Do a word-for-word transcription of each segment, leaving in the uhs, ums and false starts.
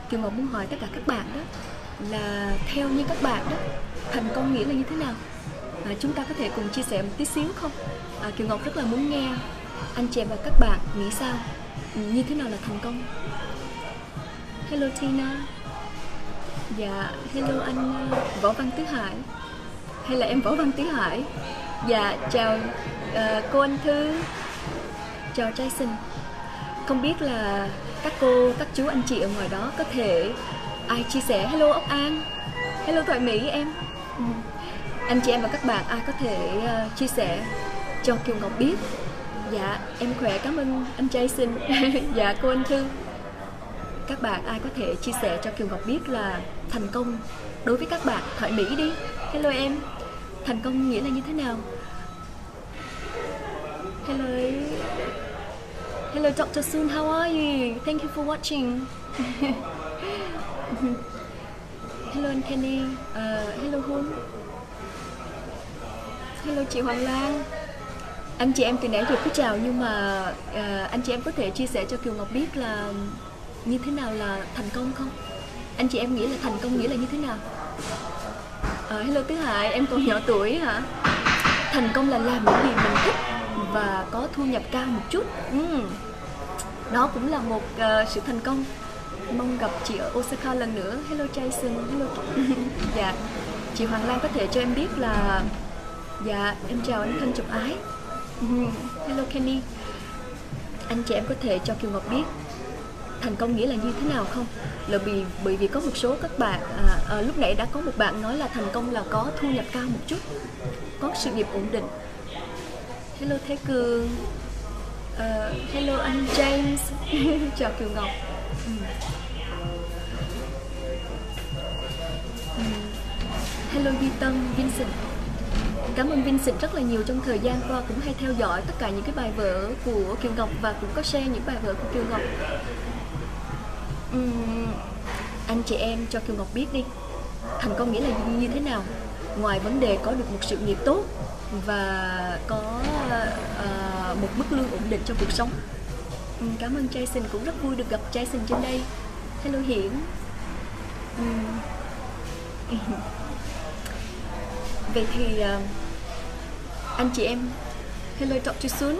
Kiều Ngọc muốn hỏi tất cả các bạn đó là theo như các bạn đó, thành công nghĩa là như thế nào? À, chúng ta có thể cùng chia sẻ một tí xíu không? À, Kiều Ngọc rất là muốn nghe anh chị em và các bạn nghĩ sao, như thế nào là thành công. Hello Tina. Dạ, hello anh uh, Võ Văn Tứ Hải. Hay là em Võ Văn Tứ Hải. Dạ, chào uh, cô Anh Thư. Chào Jason. Không biết là các cô, các chú, anh chị ở ngoài đó có thể ai chia sẻ. Hello Ốc An. Hello Thoại Mỹ em. ừ. Anh chị em và các bạn ai có thể uh, chia sẻ cho Kiều Ngọc biết. Dạ, em khỏe, cảm ơn anh Jason. Dạ, cô Anh Thư. Các bạn ai có thể chia sẻ cho Kiều Ngọc biết là thành công đối với các bạn. Thoại Mỹ đi. Hello em. Thành công nghĩa là như thế nào? Hello. Hello doctor Sun, how are you? Thank you for watching. Hello anh Kenny. Uh, hello Hun. Hello chị Hoàng Lan. Anh chị em từ nãy giờ cứ chào, nhưng mà uh, anh chị em có thể chia sẻ cho Kiều Ngọc biết là như thế nào là thành công không? Anh chị em nghĩ là thành công nghĩa là như thế nào? Uh, hello Tứ Hải, em còn nhỏ tuổi hả? Thành công là làm những gì mình thích và có thu nhập cao một chút. uhm. Đó cũng là một uh, sự thành công. Mong gặp chị ở Osaka lần nữa. Hello Jason. Hello. Dạ, chị Hoàng Lan có thể cho em biết là dạ em chào anh Thân Chụp Ái. Hello Kenny. Anh chị em có thể cho Kiều Ngọc biết thành công nghĩa là như thế nào không? Là vì bởi vì có một số các bạn à, à, lúc nãy đã có một bạn nói là thành công là có thu nhập cao một chút, có sự nghiệp ổn định. Hello Thế Cường. uh, Hello anh James. Chào Kiều Ngọc. ừ. Ừ. Hello Duy Tân, Vincent. Cảm ơn Vincent rất là nhiều, trong thời gian qua cũng hay theo dõi tất cả những cái bài vở của Kiều Ngọc và cũng có share những bài vở của Kiều Ngọc. uhm, Anh chị em cho Kiều Ngọc biết đi, thành công nghĩa là như thế nào, ngoài vấn đề có được một sự nghiệp tốt và có uh, một mức lương ổn định trong cuộc sống. uhm, Cảm ơn Jason, cũng rất vui được gặp Jason trên đây. Hello Hiển. uhm. Vậy thì uh, anh chị em, hello doctor Sun.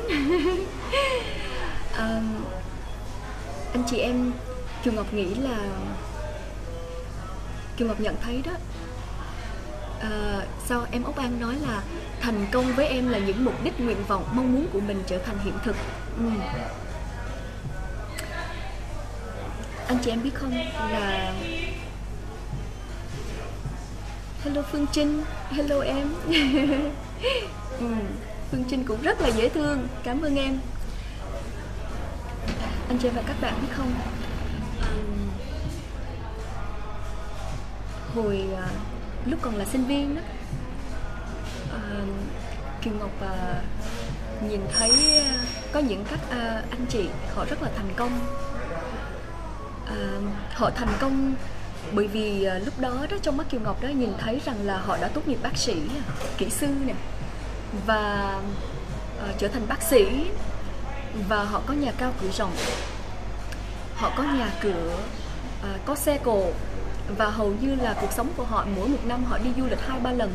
um, Anh chị em, Kiều Ngọc nghĩ là Kiều Ngọc nhận thấy đó, uh, sao em Ốc An nói là thành công với em là những mục đích, nguyện vọng, mong muốn của mình trở thành hiện thực. uhm. Anh chị em biết không là hello Phương Trinh. Hello em. ừ, Phương Trinh cũng rất là dễ thương, cảm ơn em. Anh chị và các bạn biết không, um, hồi uh, lúc còn là sinh viên đó, uh, Kiều Ngọc uh, nhìn thấy uh, có những các uh, anh chị họ rất là thành công. uh, Họ thành công bởi vì uh, lúc đó đó trong mắt Kiều Ngọc đó nhìn thấy rằng là họ đã tốt nghiệp bác sĩ, kỹ sư nè, và uh, trở thành bác sĩ, và họ có nhà cao cửa rộng, họ có nhà cửa, uh, có xe cộ, và hầu như là cuộc sống của họ mỗi một năm họ đi du lịch hai ba lần.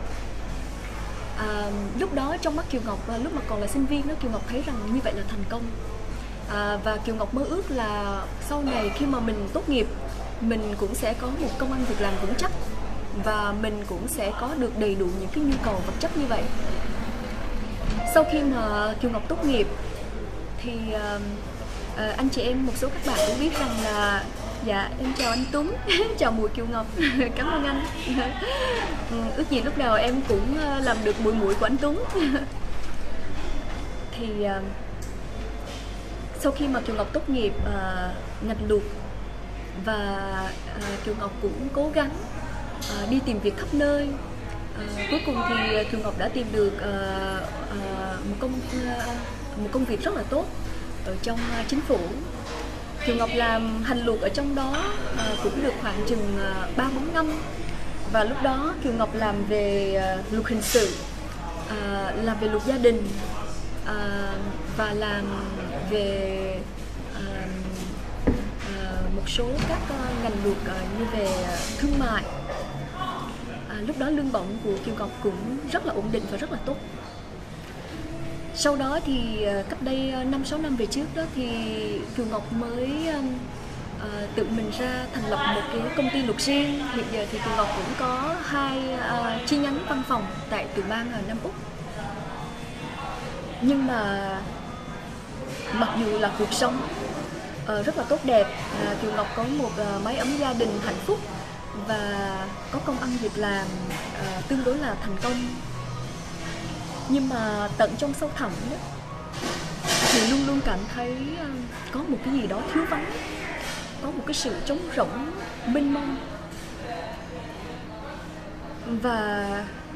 Uh, lúc đó trong mắt Kiều Ngọc, uh, lúc mà còn là sinh viên đó, Kiều Ngọc thấy rằng như vậy là thành công. Uh, và Kiều Ngọc mơ ước là sau này khi mà mình tốt nghiệp, mình cũng sẽ có một công ăn việc làm vững chắc và mình cũng sẽ có được đầy đủ những cái nhu cầu vật chất như vậy. Sau khi mà Kiều Ngọc tốt nghiệp thì uh, uh, anh chị em, một số các bạn cũng biết rằng là dạ em chào anh Tuấn. Chào mùi Kiều Ngọc. Cảm ơn anh. Ước gì lúc nào em cũng làm được mùi mũi của anh Tuấn. Thì uh, sau khi mà Kiều Ngọc tốt nghiệp uh, ngành luật, và uh, Kiều Ngọc cũng cố gắng uh, đi tìm việc khắp nơi. Uh, cuối cùng thì Kiều Ngọc đã tìm được uh, uh, một công uh, một công việc rất là tốt ở trong uh, chính phủ. Kiều Ngọc làm hành luật ở trong đó uh, cũng được khoảng chừng ba bốn năm, và lúc đó Kiều Ngọc làm về uh, luật hình sự, uh, làm về luật gia đình, uh, và làm về uh, uh, một một số các uh, ngành luật uh, như về uh, thương mại. À, lúc đó lương bổng của Kiều Ngọc cũng rất là ổn định và rất là tốt. Sau đó thì uh, cách đây năm sáu năm về trước đó thì Kiều Ngọc mới um, uh, tự mình ra thành lập một cái công ty luật riêng. Hiện giờ thì Kiều Ngọc cũng có hai uh, chi nhánh văn phòng tại tiểu bang ở Nam Úc. Nhưng mà mặc dù là cuộc sống uh, rất là tốt đẹp, uh, Kiều Ngọc có một uh, mái ấm gia đình hạnh phúc và có công ăn việc làm uh, tương đối là thành công, nhưng mà tận trong sâu thẳm đó, thì luôn luôn cảm thấy uh, có một cái gì đó thiếu vắng, có một cái sự trống rỗng mênh mông. Và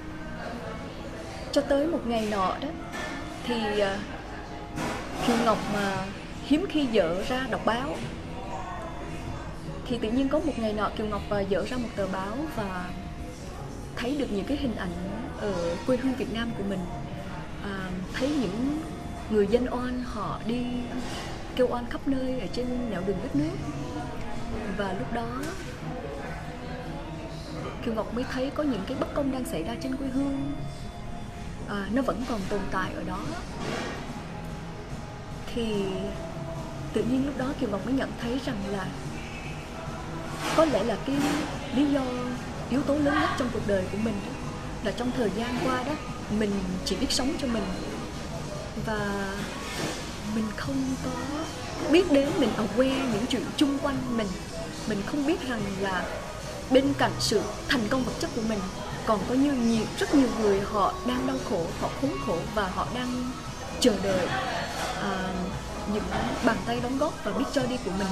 cho tới một ngày nọ đó thì uh, Kiều Ngọc mà hiếm khi dở ra đọc báo, thì tự nhiên có một ngày nọ Kiều Ngọc dở ra một tờ báo và thấy được những cái hình ảnh ở quê hương Việt Nam của mình. À, thấy những người dân oan họ đi kêu oan khắp nơi ở trên nẻo đường đất nước. Và lúc đó Kiều Ngọc mới thấy có những cái bất công đang xảy ra trên quê hương, à, nó vẫn còn tồn tại ở đó. Thì tự nhiên lúc đó Kiều Ngọc mới nhận thấy rằng là có lẽ là cái lý do, yếu tố lớn nhất trong cuộc đời của mình đó, là trong thời gian qua đó mình chỉ biết sống cho mình, và mình không có biết đến, mình aware những chuyện chung quanh mình. Mình không biết rằng là bên cạnh sự thành công vật chất của mình còn có như nhiều, rất nhiều người họ đang đau khổ, họ khốn khổ và họ đang chờ đợi à, những bàn tay đóng góp và biết cho đi của mình.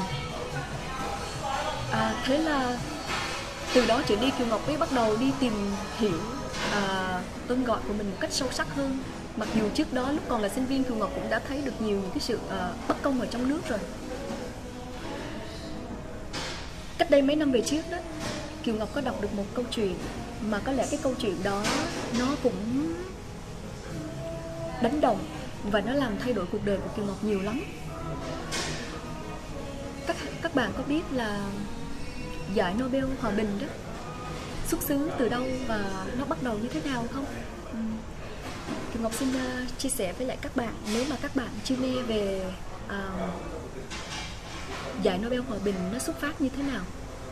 À, thế là từ đó trở đi Kiều Ngọc mới bắt đầu đi tìm hiểu à, tên gọi của mình một cách sâu sắc hơn. Mặc dù trước đó lúc còn là sinh viên, Kiều Ngọc cũng đã thấy được nhiều những cái sự à, bất công ở trong nước rồi. Cách đây mấy năm về trước đó, Kiều Ngọc có đọc được một câu chuyện mà có lẽ cái câu chuyện đó nó cũng đánh động và nó làm thay đổi cuộc đời của Kiều Ngọc nhiều lắm. Các, các bạn có biết là giải Nobel Hòa Bình đó xuất xứ từ đâu và nó bắt đầu như thế nào không? Kiều Ngọc xin uh, chia sẻ với lại các bạn, nếu mà các bạn chưa nghe về uh, giải Nobel Hòa Bình nó xuất phát như thế nào.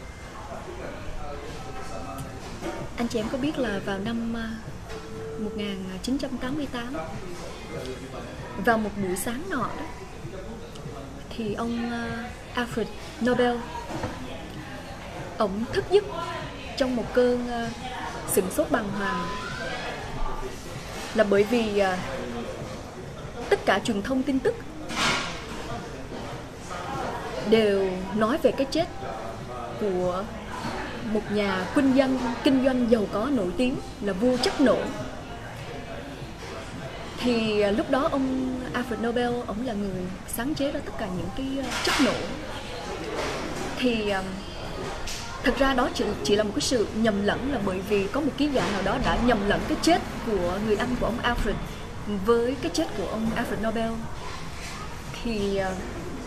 Anh chị em có biết là vào năm uh, một nghìn chín trăm tám mươi tám, vào một buổi sáng nọ đó, thì ông uh, Alfred Nobel, ông thức giấc trong một cơn uh, sửng sốt bàng hoàng, là bởi vì uh, tất cả truyền thông tin tức đều nói về cái chết của một nhà kinh doanh kinh doanh giàu có nổi tiếng là vua chất nổ. Thì uh, lúc đó ông Alfred Nobel, ông là người sáng chế ra tất cả những cái uh, chất nổ. Thì uh, thật ra đó chỉ, chỉ là một cái sự nhầm lẫn, là bởi vì có một ký giả nào đó đã nhầm lẫn cái chết của người anh của ông Alfred với cái chết của ông Alfred Nobel. Thì uh,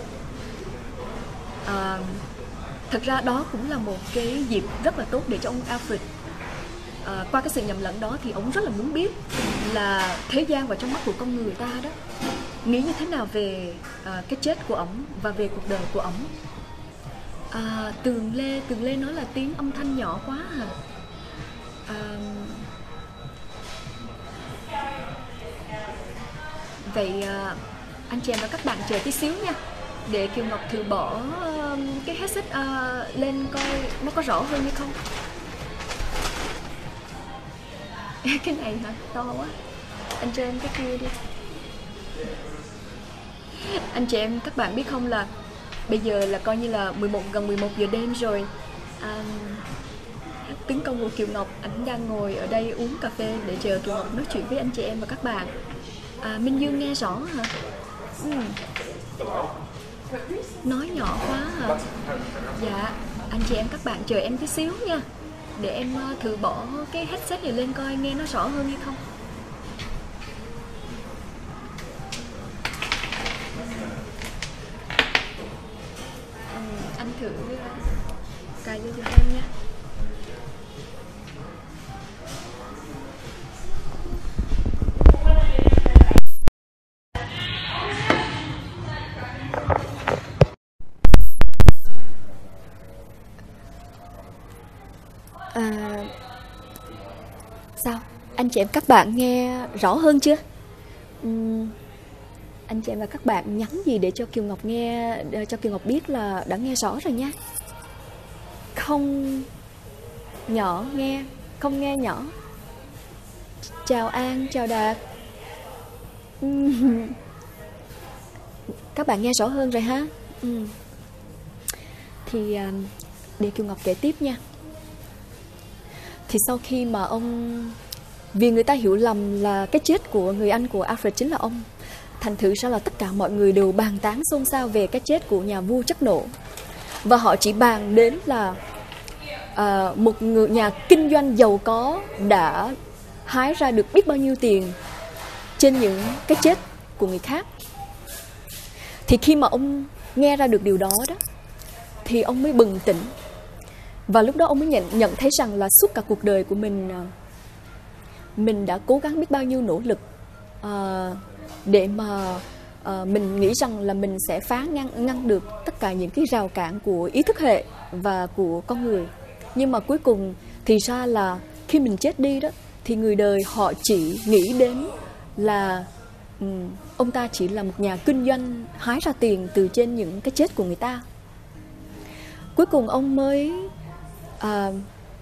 uh, thật ra đó cũng là một cái dịp rất là tốt để cho ông Alfred, uh, qua cái sự nhầm lẫn đó thì ông rất là muốn biết là thế gian và trong mắt của con người ta đó nghĩ như thế nào về uh, cái chết của ổng và về cuộc đời của ổng. À, Tường Lê, Tường Lê nói là tiếng âm thanh nhỏ quá hả? À, vậy à, anh chị em và các bạn chờ tí xíu nha, để Kiều Ngọc thử bỏ uh, cái headset uh, lên coi nó có rõ hơn hay không. Cái này hả? To quá. Anh cho em cái kia đi. Anh chị em các bạn biết không là bây giờ là coi như là mười một, gần mười một giờ đêm rồi. à, Tướng công của Kiều Ngọc, anh đang ngồi ở đây uống cà phê để chờ Kiều Ngọc nói chuyện với anh chị em và các bạn. à, Minh Dương nghe rõ hả? Ừ. Nói nhỏ quá hả? Dạ, anh chị em các bạn chờ em tí xíu nha, để em thử bỏ cái headset này lên coi nghe nó rõ hơn hay không. Anh thử Cài vô giùm em nha. À, sao? Anh chị em các bạn nghe rõ hơn chưa? Uhm, anh chị em và các bạn nhắn gì để cho Kiều Ngọc nghe, cho Kiều Ngọc biết là đã nghe rõ rồi nha. Không nhỏ nghe, không nghe nhỏ. Chào An, chào Đạt. Uhm, các bạn nghe rõ hơn rồi ha. Uhm. Thì để Kiều Ngọc kể tiếp nha. Thì sau khi mà ông, vì người ta hiểu lầm là cái chết của người anh của Alfred chính là ông, thành thử ra là tất cả mọi người đều bàn tán xôn xao về cái chết của nhà vua chất nổ. Và họ chỉ bàn đến là à, một người nhà kinh doanh giàu có đã hái ra được biết bao nhiêu tiền trên những cái chết của người khác. Thì khi mà ông nghe ra được điều đó đó, thì ông mới bừng tỉnh. Và lúc đó ông mới nhận, nhận thấy rằng là suốt cả cuộc đời của mình, mình đã cố gắng biết bao nhiêu nỗ lực uh, để mà uh, mình nghĩ rằng là mình sẽ phá ngăn, ngăn được tất cả những cái rào cản của ý thức hệ và của con người. Nhưng mà cuối cùng thì ra là khi mình chết đi đó, thì người đời họ chỉ nghĩ đến là um, ông ta chỉ là một nhà kinh doanh hái ra tiền từ trên những cái chết của người ta. Cuối cùng ông mới À,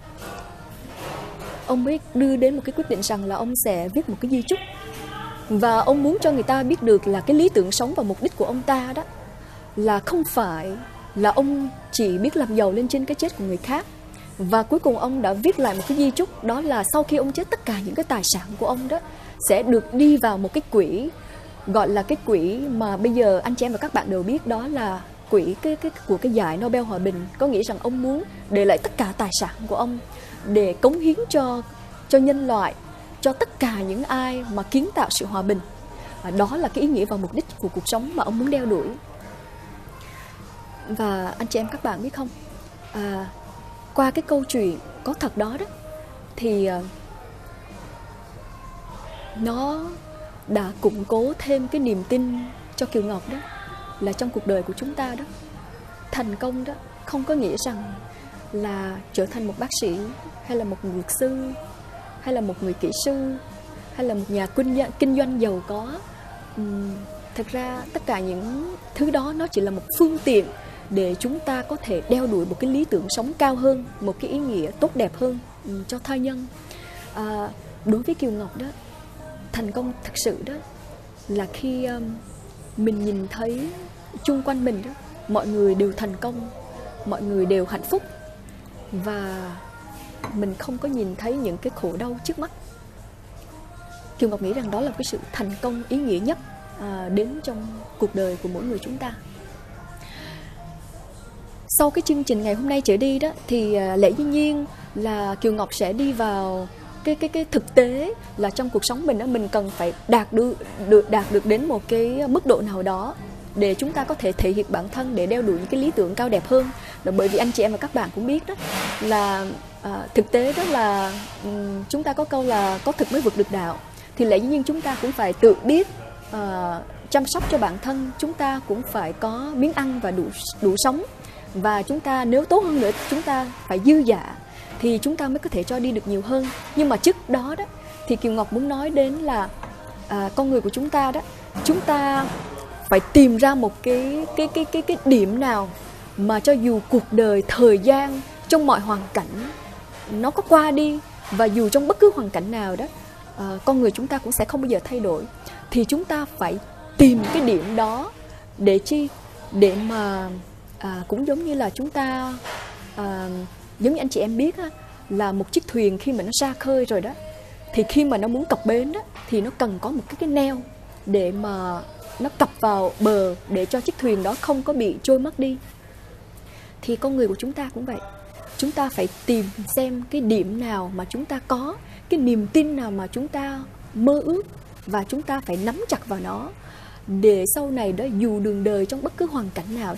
ông mới đưa đến một cái quyết định rằng là ông sẽ viết một cái di chúc. Và ông muốn cho người ta biết được là cái lý tưởng sống và mục đích của ông ta đó là không phải là ông chỉ biết làm giàu lên trên cái chết của người khác. Và cuối cùng ông đã viết lại một cái di chúc, đó là sau khi ông chết tất cả những cái tài sản của ông đó sẽ được đi vào một cái quỹ, gọi là cái quỹ mà bây giờ anh chị em và các bạn đều biết, đó là quỹ cái, cái, của cái giải Nobel Hòa Bình. Có nghĩa rằng ông muốn để lại tất cả tài sản của ông để cống hiến cho, cho nhân loại, cho tất cả những ai mà kiến tạo sự hòa bình. à, Đó là cái ý nghĩa và mục đích của cuộc sống mà ông muốn đeo đuổi. Và anh chị em các bạn biết không, à, qua cái câu chuyện có thật đó đó, thì à, nó đã củng cố thêm cái niềm tin cho Kiều Ngọc đó, là trong cuộc đời của chúng ta đó, thành công đó không có nghĩa rằng là trở thành một bác sĩ, hay là một luật sư, hay là một người kỹ sư, hay là một nhà kinh doanh, kinh doanh giàu có. uhm, Thật ra tất cả những thứ đó nó chỉ là một phương tiện để chúng ta có thể đeo đuổi một cái lý tưởng sống cao hơn, một cái ý nghĩa tốt đẹp hơn um, cho tha nhân. à, Đối với Kiều Ngọc đó, thành công thực sự đó là khi um, mình nhìn thấy chung quanh mình đó, mọi người đều thành công, mọi người đều hạnh phúc, và mình không có nhìn thấy những cái khổ đau trước mắt. Kiều Ngọc nghĩ rằng đó là cái sự thành công ý nghĩa nhất à, đến trong cuộc đời của mỗi người chúng ta. Sau cái chương trình ngày hôm nay trở đi đó, thì à, lẽ dĩ nhiên là Kiều Ngọc sẽ đi vào cái cái cái thực tế là trong cuộc sống mình đó, mình cần phải đạt được được đạt được đến một cái mức độ nào đó để chúng ta có thể thể hiện bản thân, để đeo đuổi những cái lý tưởng cao đẹp hơn. Là bởi vì anh chị em và các bạn cũng biết đó, là à, thực tế đó là um, chúng ta có câu là có thực mới vượt được đạo. Thì lẽ dĩ nhiên chúng ta cũng phải tự biết à, chăm sóc cho bản thân, chúng ta cũng phải có miếng ăn và đủ đủ sống. Và chúng ta nếu tốt hơn nữa, chúng ta phải dư dả thì chúng ta mới có thể cho đi được nhiều hơn. Nhưng mà trước đó đó thì Kiều Ngọc muốn nói đến là à, con người của chúng ta đó, chúng ta phải tìm ra một cái cái cái cái cái điểm nào mà cho dù cuộc đời, thời gian, trong mọi hoàn cảnh nó có qua đi, và dù trong bất cứ hoàn cảnh nào đó à, con người chúng ta cũng sẽ không bao giờ thay đổi, thì chúng ta phải tìm cái điểm đó để chi, để mà à, cũng giống như là chúng ta à, giống như anh chị em biết á, là một chiếc thuyền khi mà nó ra khơi rồi đó, thì khi mà nó muốn cập bến đó, thì nó cần có một cái cái neo để mà nó cập vào bờ, để cho chiếc thuyền đó không có bị trôi mất đi. Thì con người của chúng ta cũng vậy, chúng ta phải tìm xem cái điểm nào mà chúng ta có, cái niềm tin nào mà chúng ta mơ ước, và chúng ta phải nắm chặt vào nó, để sau này đó, dù đường đời trong bất cứ hoàn cảnh nào đó,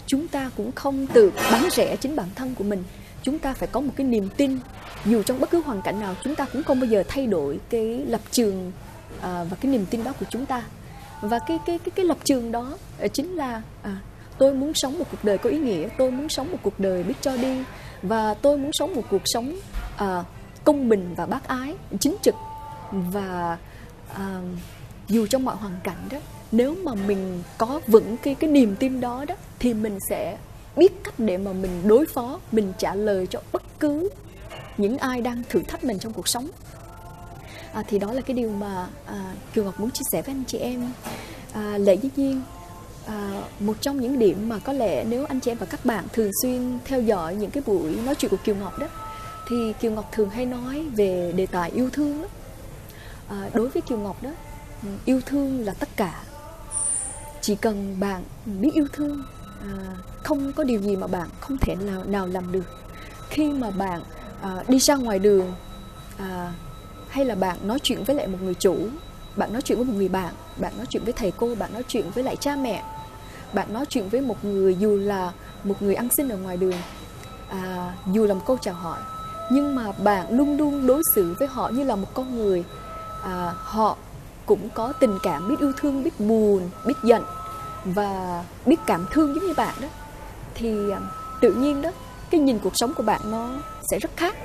chúng ta cũng không tự bán rẻ chính bản thân của mình. Chúng ta phải có một cái niềm tin, dù trong bất cứ hoàn cảnh nào chúng ta cũng không bao giờ thay đổi cái lập trường à, và cái niềm tin đó của chúng ta. Và cái cái cái cái lập trường đó chính là à, tôi muốn sống một cuộc đời có ý nghĩa, tôi muốn sống một cuộc đời biết cho đi, và tôi muốn sống một cuộc sống à, công bình và bác ái, chính trực. Và à, dù trong mọi hoàn cảnh đó, nếu mà mình có vững cái cái niềm tin đó đó, thì mình sẽ biết cách để mà mình đối phó, mình trả lời cho bất cứ những ai đang thử thách mình trong cuộc sống. À, thì đó là cái điều mà à, Kiều Ngọc muốn chia sẻ với anh chị em. à, Lệ dĩ nhiên, à, một trong những điểm mà có lẽ nếu anh chị em và các bạn thường xuyên theo dõi những cái buổi nói chuyện của Kiều Ngọc đó, thì Kiều Ngọc thường hay nói về đề tài yêu thương đó. À, đối với Kiều Ngọc đó, yêu thương là tất cả. Chỉ cần bạn biết yêu thương, à, không có điều gì mà bạn không thể nào, nào làm được. Khi mà bạn à, đi ra ngoài đường, à, hay là bạn nói chuyện với lại một người chủ, bạn nói chuyện với một người bạn, bạn nói chuyện với thầy cô, bạn nói chuyện với lại cha mẹ, bạn nói chuyện với một người, dù là một người ăn xin ở ngoài đường, à, dù là một câu chào hỏi, nhưng mà bạn luôn luôn đối xử với họ như là một con người. à, Họ cũng có tình cảm, biết yêu thương, biết buồn, biết giận và biết cảm thương giống như bạn đó, thì tự nhiên đó, cái nhìn cuộc sống của bạn nó sẽ rất khác.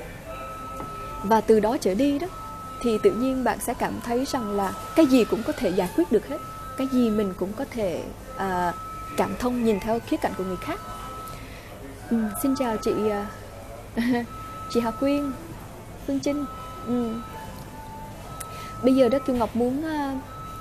Và từ đó trở đi đó, thì tự nhiên bạn sẽ cảm thấy rằng là cái gì cũng có thể giải quyết được hết. Cái gì mình cũng có thể à, cảm thông, nhìn theo khía cạnh của người khác. ừ, Xin chào chị uh, chị Hà Quyên, Phương Trinh. ừ. Bây giờ đó Kiều Ngọc muốn uh,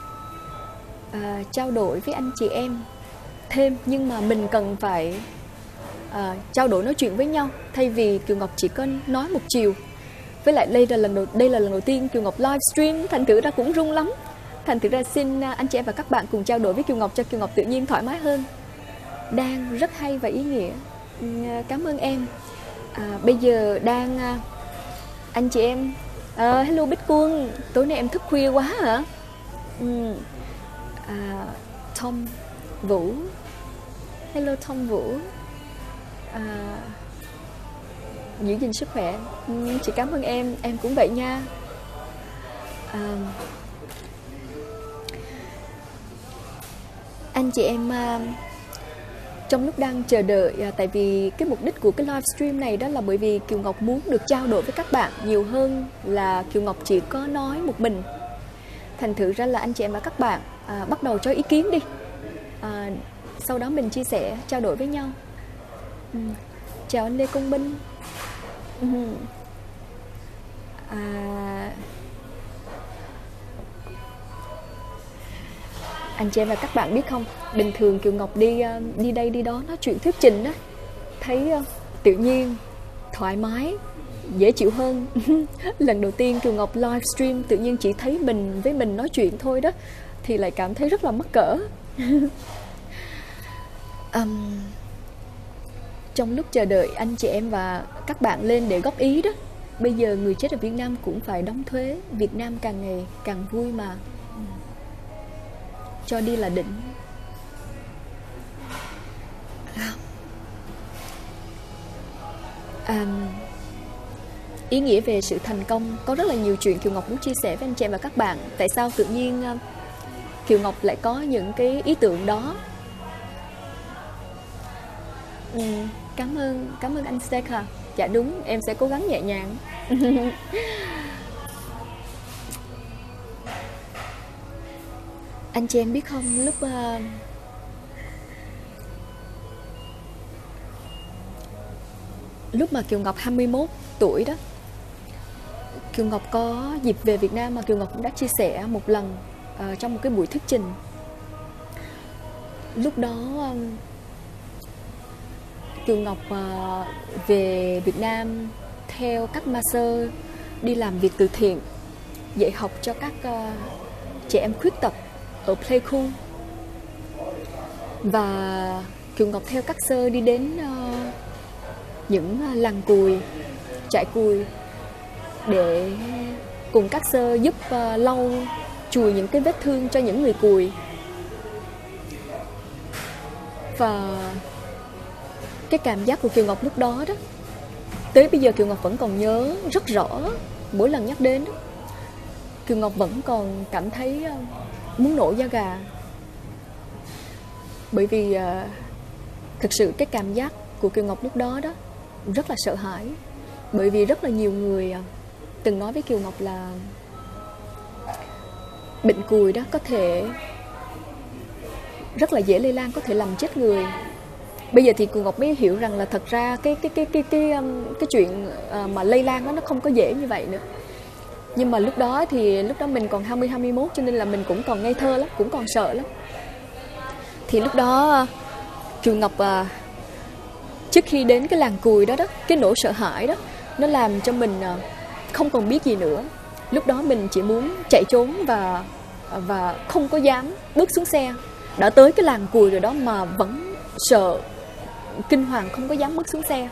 uh, trao đổi với anh chị em thêm, nhưng mà mình cần phải uh, trao đổi nói chuyện với nhau, thay vì Kiều Ngọc chỉ có nói một chiều. Với lại đây là lần đầu đây là lần đầu tiên Kiều Ngọc livestream, thành thử ra cũng run lắm. Thành thử ra xin anh chị em và các bạn cùng trao đổi với Kiều Ngọc cho Kiều Ngọc tự nhiên thoải mái hơn. Đang rất hay và ý nghĩa. Cảm ơn em. À, bây giờ đang anh chị em. À, hello Bích Quân, tối nay em thức khuya quá hả? Ừ. À, Tom Vũ. Hello Tom Vũ. À, giữ gìn sức khỏe. Chị cảm ơn em, em cũng vậy nha. à, Anh chị em à, trong lúc đang chờ đợi, à, tại vì cái mục đích của cái livestream này đó là bởi vì Kiều Ngọc muốn được trao đổi với các bạn nhiều hơn là Kiều Ngọc chỉ có nói một mình. Thành thử ra là anh chị em và các bạn à, bắt đầu cho ý kiến đi, à, sau đó mình chia sẻ, trao đổi với nhau. ừ. Chào anh Lê Công Minh. À, anh chị em và các bạn biết không, bình thường Kiều Ngọc đi đi đây đi đó nói chuyện thuyết trình đó, thấy tự nhiên thoải mái, dễ chịu hơn. Lần đầu tiên Kiều Ngọc livestream tự nhiên chỉ thấy mình với mình nói chuyện thôi đó, thì lại cảm thấy rất là mắc cỡ. um, Trong lúc chờ đợi anh chị em và các bạn lên để góp ý đó, bây giờ người chết ở Việt Nam cũng phải đóng thuế. Việt Nam càng ngày càng vui mà. Cho đi là đỉnh. à, Ý nghĩa về sự thành công, có rất là nhiều chuyện Kiều Ngọc muốn chia sẻ với anh chị em và các bạn. Tại sao tự nhiên Kiều Ngọc lại có những cái ý tưởng đó? ừ, Cảm ơn, cảm ơn anh Steka. Dạ đúng, em sẽ cố gắng nhẹ nhàng. Anh chị em biết không, lúc uh, lúc mà Kiều Ngọc hai mươi mốt tuổi đó, Kiều Ngọc có dịp về Việt Nam mà Kiều Ngọc cũng đã chia sẻ một lần uh, trong một cái buổi thuyết trình. Lúc đó um, Kiều Ngọc uh, về Việt Nam theo các master, đi làm việc từ thiện, dạy học cho các uh, trẻ em khuyết tật ở Pleiku. Và Kiều Ngọc theo các sơ đi đến uh, những uh, làng cùi, trại cùi, để cùng các sơ giúp uh, lau chùi những cái vết thương cho những người cùi. Và cái cảm giác của Kiều Ngọc lúc đó đó, tới bây giờ Kiều Ngọc vẫn còn nhớ rất rõ. Mỗi lần nhắc đến đó, Kiều Ngọc vẫn còn cảm thấy muốn nổi da gà. Bởi vì uh, thực sự cái cảm giác của Kiều Ngọc lúc đó đó rất là sợ hãi. Bởi vì rất là nhiều người uh, từng nói với Kiều Ngọc là bệnh cùi đó có thể rất là dễ lây lan, có thể làm chết người. Bây giờ thì Kiều Ngọc mới hiểu rằng là thật ra cái cái cái cái cái cái, cái chuyện uh, mà lây lan đó nó không có dễ như vậy nữa. Nhưng mà lúc đó thì lúc đó mình còn hai mươi hai mươi mốt, cho nên là mình cũng còn ngây thơ lắm, cũng còn sợ lắm. Thì lúc đó Kiều Ngọc uh, trước khi đến cái làng cùi đó đó, cái nỗi sợ hãi đó nó làm cho mình uh, không còn biết gì nữa. Lúc đó mình chỉ muốn chạy trốn và và không có dám bước xuống xe. Đã tới cái làng cùi rồi đó mà vẫn sợ kinh hoàng, không có dám bước xuống xe.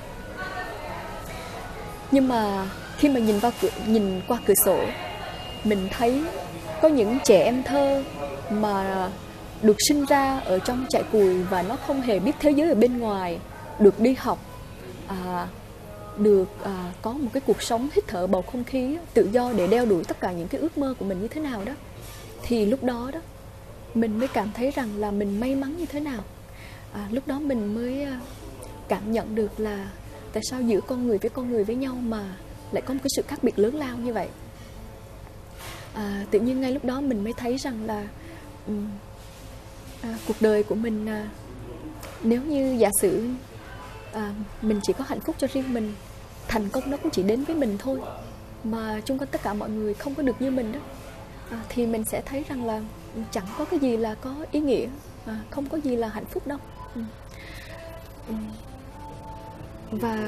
Nhưng mà khi mà nhìn vào cửa, nhìn qua cửa sổ, mình thấy có những trẻ em thơ mà được sinh ra ở trong trại cùi và nó không hề biết thế giới ở bên ngoài, được đi học, à, được à, có một cái cuộc sống hít thở bầu không khí tự do để đeo đuổi tất cả những cái ước mơ của mình như thế nào đó. Thì lúc đó đó mình mới cảm thấy rằng là mình may mắn như thế nào. À, lúc đó mình mới cảm nhận được là tại sao giữa con người với con người với nhau mà lại có một cái sự khác biệt lớn lao như vậy. À, tự nhiên ngay lúc đó mình mới thấy rằng là um, à, cuộc đời của mình, à, nếu như giả sử à, mình chỉ có hạnh phúc cho riêng mình, thành công nó cũng chỉ đến với mình thôi, mà chung quanh tất cả mọi người không có được như mình đó, à, thì mình sẽ thấy rằng là chẳng có cái gì là có ý nghĩa, à, không có gì là hạnh phúc đâu. Ừ. Ừ. Và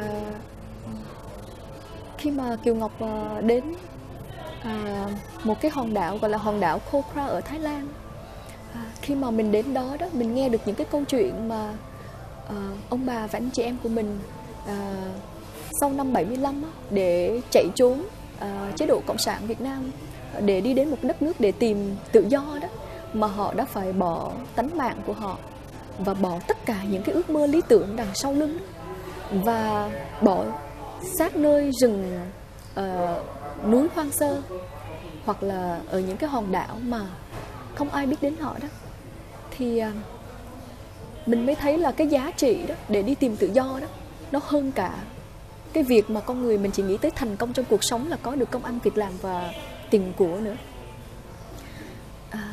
khi mà Kiều Ngọc đến à, một cái hòn đảo gọi là hòn đảo Ko Kra ở Thái Lan, à, khi mà mình đến đó đó, mình nghe được những cái câu chuyện mà à, ông bà và anh chị em của mình à, sau năm bảy mươi lăm á, để chạy trốn à, chế độ cộng sản Việt Nam, để đi đến một đất nước để tìm tự do đó, mà họ đã phải bỏ tánh mạng của họ và bỏ tất cả những cái ước mơ lý tưởng đằng sau lưng, và bỏ sát nơi rừng uh, núi hoang sơ, hoặc là ở những cái hòn đảo mà không ai biết đến họ đó. Thì uh, mình mới thấy là cái giá trị đó để đi tìm tự do đó, nó hơn cả cái việc mà con người mình chỉ nghĩ tới thành công trong cuộc sống là có được công ăn việc làm và tiền của nữa. À,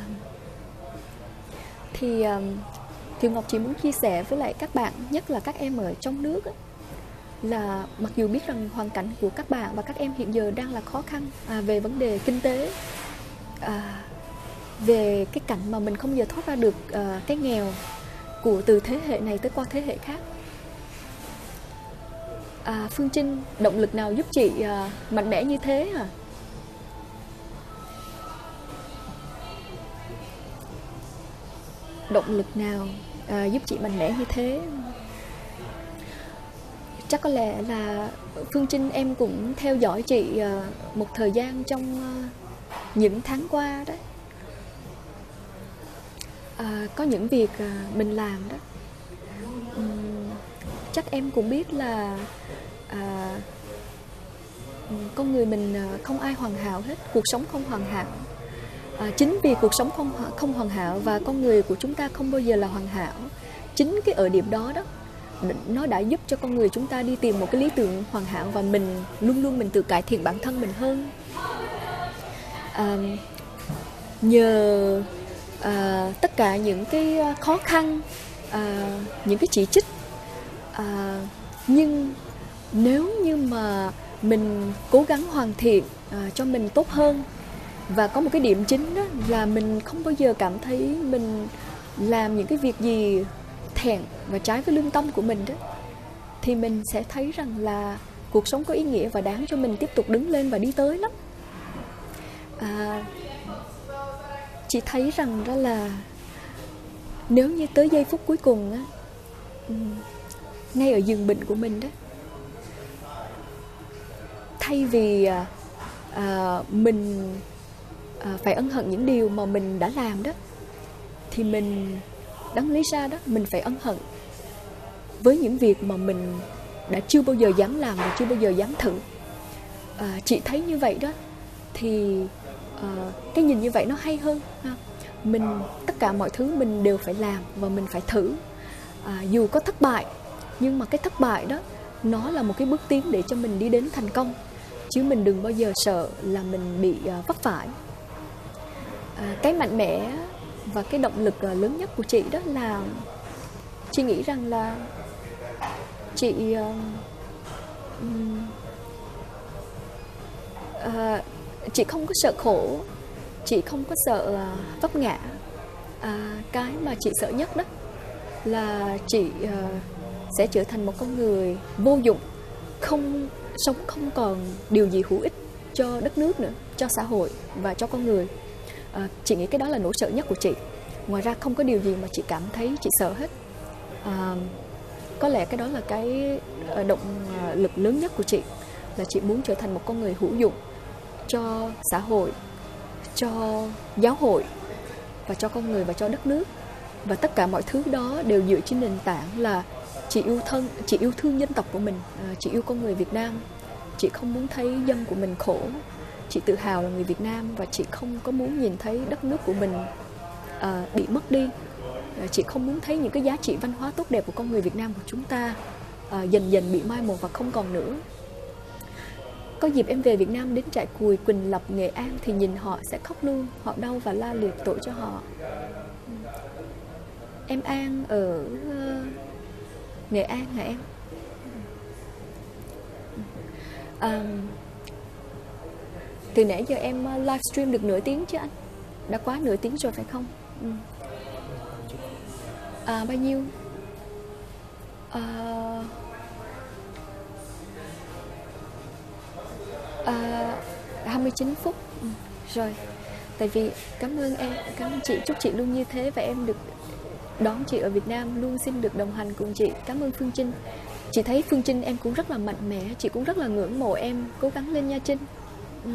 thì uh, Kiều Ngọc chỉ muốn chia sẻ với lại các bạn, nhất là các em ở trong nước ấy, là mặc dù biết rằng hoàn cảnh của các bạn và các em hiện giờ đang là khó khăn à, về vấn đề kinh tế, à, về cái cảnh mà mình không bao giờ thoát ra được à, cái nghèo của từ thế hệ này tới qua thế hệ khác. à, Phương Trinh, động lực nào giúp chị à, mạnh mẽ như thế hả? Động lực nào à, giúp chị mạnh mẽ như thế? Chắc có lẽ là Phương Trinh, em cũng theo dõi chị uh, một thời gian trong uh, những tháng qua đấy. Uh, có những việc uh, mình làm đó, um, chắc em cũng biết là uh, con người mình uh, không ai hoàn hảo hết, cuộc sống không hoàn hảo. Uh, chính vì cuộc sống không không hoàn hảo và con người của chúng ta không bao giờ là hoàn hảo, chính cái ở điểm đó đó nó đã giúp cho con người chúng ta đi tìm một cái lý tưởng hoàn hảo, và mình luôn luôn mình tự cải thiện bản thân mình hơn. À, nhờ à, tất cả những cái khó khăn, à, những cái chỉ trích, à, nhưng nếu như mà mình cố gắng hoàn thiện à, cho mình tốt hơn, và có một cái điểm chính đó là mình không bao giờ cảm thấy mình làm những cái việc gì thẹn và trái với lương tâm của mình đó, thì mình sẽ thấy rằng là cuộc sống có ý nghĩa và đáng cho mình tiếp tục đứng lên và đi tới lắm. À, chị thấy rằng đó là nếu như tới giây phút cuối cùng á, ngay ở giường bệnh của mình đó, thay vì à, à, mình à, phải ân hận những điều mà mình đã làm đó, thì mình đáng lý ra đó mình phải ân hận với những việc mà mình đã chưa bao giờ dám làm và chưa bao giờ dám thử. À, chị thấy như vậy đó thì à, cái nhìn như vậy nó hay hơn ha. Mình tất cả mọi thứ mình đều phải làm và mình phải thử, à, dù có thất bại, nhưng mà cái thất bại đó nó là một cái bước tiến để cho mình đi đến thành công, chứ mình đừng bao giờ sợ là mình bị uh, vấp phải. À, cái mạnh mẽ và cái động lực uh, lớn nhất của chị đó là chị nghĩ rằng là chị uh, um, uh, chị không có sợ khổ, chị không có sợ uh, vấp ngã. À, cái mà chị sợ nhất đó là chị uh, sẽ trở thành một con người vô dụng, không sống không còn điều gì hữu ích cho đất nước nữa, cho xã hội và cho con người. À, chị nghĩ cái đó là nỗi sợ nhất của chị. Ngoài ra không có điều gì mà chị cảm thấy chị sợ hết. À, có lẽ cái đó là cái động lực lớn nhất của chị, là chị muốn trở thành một con người hữu dụng cho xã hội, cho giáo hội và cho con người và cho đất nước. Và tất cả mọi thứ đó đều dựa trên nền tảng là chị yêu thân, chị yêu thương dân tộc của mình, à, chị yêu con người Việt Nam. Chị không muốn thấy dân của mình khổ. Chị tự hào là người Việt Nam và chị không có muốn nhìn thấy đất nước của mình à, bị mất đi. À, chị không muốn thấy những cái giá trị văn hóa tốt đẹp của con người Việt Nam của chúng ta à, dần dần bị mai một và không còn nữa. Có dịp em về Việt Nam đến trại Cùi, Quỳnh Lập, Nghệ An thì nhìn họ sẽ khóc luôn. Họ đau và la liệt tội cho họ. Em An ở uh, Nghệ An hả em? À, từ nãy giờ em livestream được nửa tiếng chứ anh? Đã quá nửa tiếng rồi phải không? Ừ. À, bao nhiêu? À, à, hai mươi chín phút. Ừ. Rồi. Tại vì cảm ơn em, cảm ơn chị, chúc chị luôn như thế và em được đón chị ở Việt Nam, luôn xin được đồng hành cùng chị. Cảm ơn Phương Trinh. Chị thấy Phương Trinh em cũng rất là mạnh mẽ, chị cũng rất là ngưỡng mộ em, cố gắng lên nha Trinh. Ừ.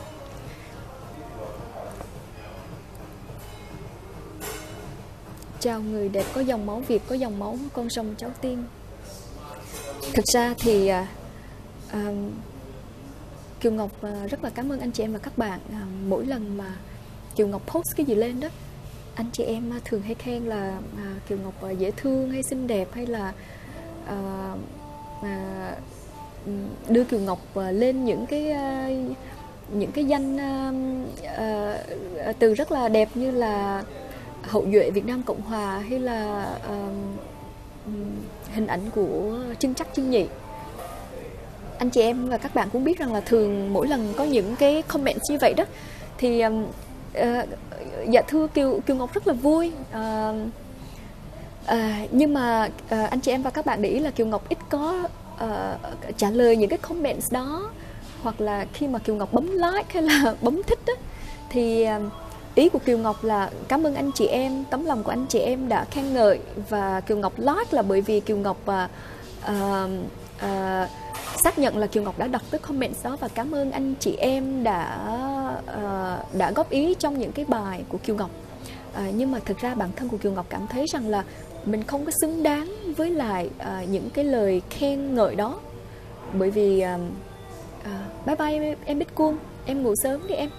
Chào người đẹp có dòng máu Việt, có dòng máu con sông cháu Tiên. Thực ra thì à, à, Kiều Ngọc à, rất là cảm ơn anh chị em và các bạn. à, Mỗi lần mà Kiều Ngọc post cái gì lên đó, anh chị em thường hay khen là à, Kiều Ngọc à, dễ thương hay xinh đẹp, hay là à, à, đưa Kiều Ngọc à, lên những cái à, những cái danh à, à, từ rất là đẹp như là hậu duệ Việt Nam Cộng Hòa, hay là à, hình ảnh của Trưng Trắc Trưng Nhị. Anh chị em và các bạn cũng biết rằng là thường mỗi lần có những cái comment như vậy đó thì uh, dạ thưa Kiều, Kiều Ngọc rất là vui. uh, uh, Nhưng mà uh, anh chị em và các bạn để ý là Kiều Ngọc ít có uh, trả lời những cái comments đó. Hoặc là khi mà Kiều Ngọc bấm like hay là bấm thích đó, thì uh, ý của Kiều Ngọc là cảm ơn anh chị em, tấm lòng của anh chị em đã khen ngợi. Và Kiều Ngọc like là bởi vì Kiều Ngọc uh, uh, uh, xác nhận là Kiều Ngọc đã đọc cái comment đó và cảm ơn anh chị em đã uh, đã góp ý trong những cái bài của Kiều Ngọc. Uh, nhưng mà thực ra bản thân của Kiều Ngọc cảm thấy rằng là mình không có xứng đáng với lại uh, những cái lời khen ngợi đó. Bởi vì uh, uh, bye bye em, em Bích Cuông, em ngủ sớm đi em.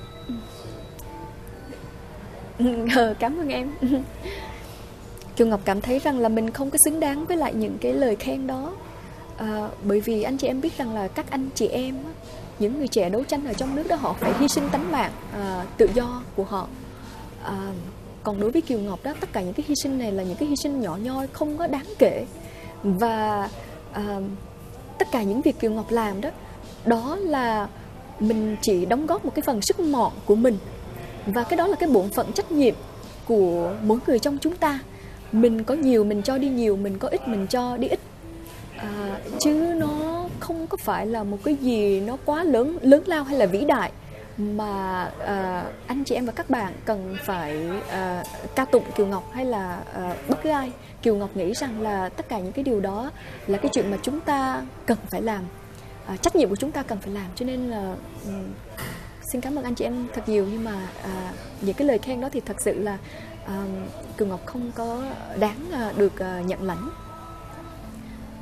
Cảm ơn em. Kiều Ngọc cảm thấy rằng là mình không có xứng đáng với lại những cái lời khen đó. À, bởi vì anh chị em biết rằng là các anh chị em, những người trẻ đấu tranh ở trong nước đó, họ phải hy sinh tánh mạng à, tự do của họ. À, còn đối với Kiều Ngọc đó, tất cả những cái hy sinh này là những cái hy sinh nhỏ nhoi, không có đáng kể. Và à, tất cả những việc Kiều Ngọc làm đó, đó là mình chỉ đóng góp một cái phần sức mọn của mình. Và cái đó là cái bổn phận trách nhiệm của mỗi người trong chúng ta. Mình có nhiều mình cho đi nhiều, mình có ít mình cho đi ít. À, chứ nó không có phải là một cái gì nó quá lớn lớn lao hay là vĩ đại mà à, anh chị em và các bạn cần phải à, ca tụng Kiều Ngọc hay là à, bất cứ ai. Kiều Ngọc nghĩ rằng là tất cả những cái điều đó là cái chuyện mà chúng ta cần phải làm, à, trách nhiệm của chúng ta cần phải làm. Cho nên là um, xin cảm ơn anh chị em thật nhiều. Nhưng mà à, những cái lời khen đó thì thật sự là à, Kiều Ngọc không có đáng à, được à, nhận lãnh.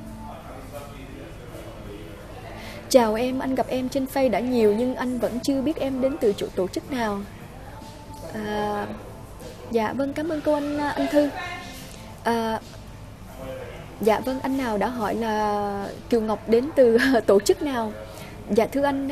Chào em, anh gặp em trên Face đã nhiều nhưng anh vẫn chưa biết em đến từ chỗ tổ chức nào. À, dạ vâng, cảm ơn cô anh anh Thư. À, dạ vâng, anh nào đã hỏi là Kiều Ngọc đến từ tổ chức nào? Dạ thưa anh,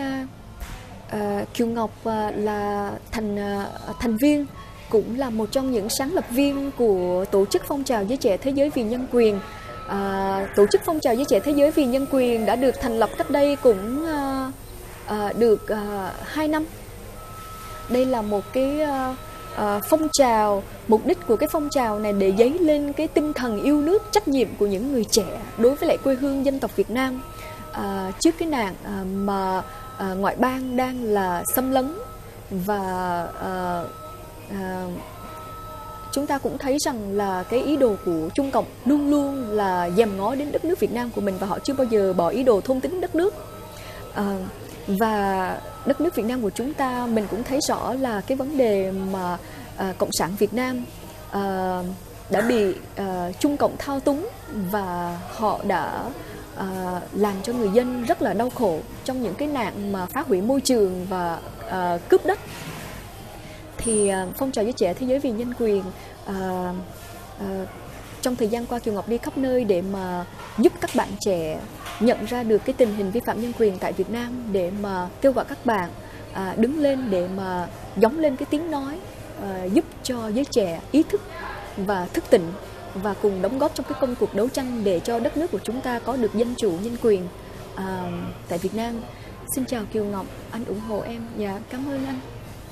à, Kiều Ngọc là thành thành viên, cũng là một trong những sáng lập viên của tổ chức phong trào giới trẻ thế giới vì nhân quyền. À, tổ chức phong trào giới trẻ thế giới vì nhân quyền đã được thành lập cách đây cũng à, à, được à, hai năm. Đây là một cái à, à, phong trào, mục đích của cái phong trào này để dấy lên cái tinh thần yêu nước, trách nhiệm của những người trẻ đối với lại quê hương dân tộc Việt Nam à, trước cái nạn à, mà à, ngoại bang đang là xâm lấn. Và à, à, chúng ta cũng thấy rằng là cái ý đồ của Trung Cộng luôn luôn là dòm ngó đến đất nước Việt Nam của mình, và họ chưa bao giờ bỏ ý đồ thôn tính đất nước. À, và đất nước Việt Nam của chúng ta, mình cũng thấy rõ là cái vấn đề mà à, Cộng sản Việt Nam à, đã bị à, Trung Cộng thao túng, và họ đã à, làm cho người dân rất là đau khổ trong những cái nạn mà phá hủy môi trường và à, cướp đất. Thì à, phong trào giới trẻ thế giới vì nhân quyền à, à, trong thời gian qua, Kiều Ngọc đi khắp nơi để mà giúp các bạn trẻ nhận ra được cái tình hình vi phạm nhân quyền tại Việt Nam, để mà kêu gọi các bạn à, đứng lên để mà gióng lên cái tiếng nói, à, giúp cho giới trẻ ý thức và thức tỉnh, và cùng đóng góp trong cái công cuộc đấu tranh để cho đất nước của chúng ta có được dân chủ nhân quyền à, tại Việt Nam. Xin chào Kiều Ngọc, anh ủng hộ em. Dạ, cảm ơn anh.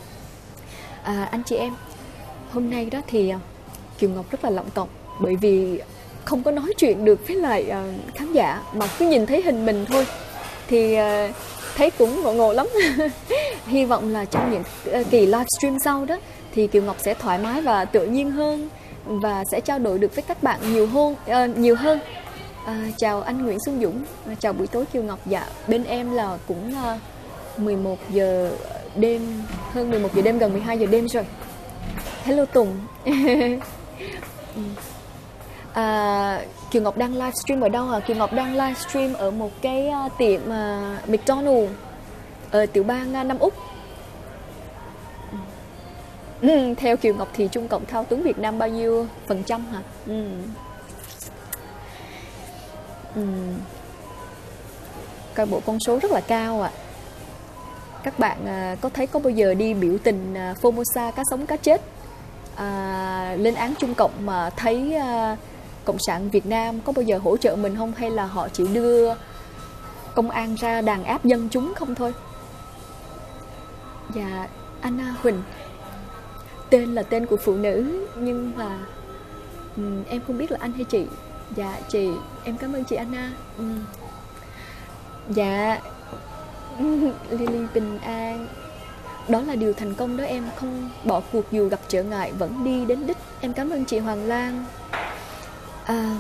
À, anh chị em, hôm nay đó thì Kiều Ngọc rất là lọng cọc, bởi vì không có nói chuyện được với lại uh, khán giả, mà cứ nhìn thấy hình mình thôi thì uh, thấy cũng ngộ ngộ lắm. Hy vọng là trong những uh, kỳ livestream sau đó thì Kiều Ngọc sẽ thoải mái và tự nhiên hơn, và sẽ trao đổi được với các bạn nhiều hơn. Uh, nhiều hơn. Uh, chào anh Nguyễn Xuân Dũng, uh, chào buổi tối Kiều Ngọc. Dạ, bên em là cũng uh, mười một giờ đêm, hơn mười một giờ đêm, gần mười hai giờ đêm rồi. Hello Tùng. À, Kiều Ngọc đang livestream ở đâu hả? Kiều Ngọc đang livestream ở một cái uh, tiệm uh, McDonald's ở tiểu bang uh, Nam Úc. Ừ, theo Kiều Ngọc thì Trung Cộng thao túng Việt Nam bao nhiêu phần trăm hả? Ừ. Ừ. Coi bộ con số rất là cao ạ. À. Các bạn uh, có thấy có bao giờ đi biểu tình uh, Formosa cá sống cá chết à, lên án Trung Cộng mà thấy uh, Cộng sản Việt Nam có bao giờ hỗ trợ mình không, hay là họ chỉ đưa công an ra đàn áp dân chúng không thôi? Dạ, Anna Huỳnh, tên là tên của phụ nữ, nhưng mà um, em không biết là anh hay chị. Dạ chị, em cảm ơn chị Anna. um. Dạ, Lily bình an, đó là điều thành công đó em, không bỏ cuộc dù gặp trở ngại, vẫn đi đến đích. Em cảm ơn chị Hoàng Lan. À,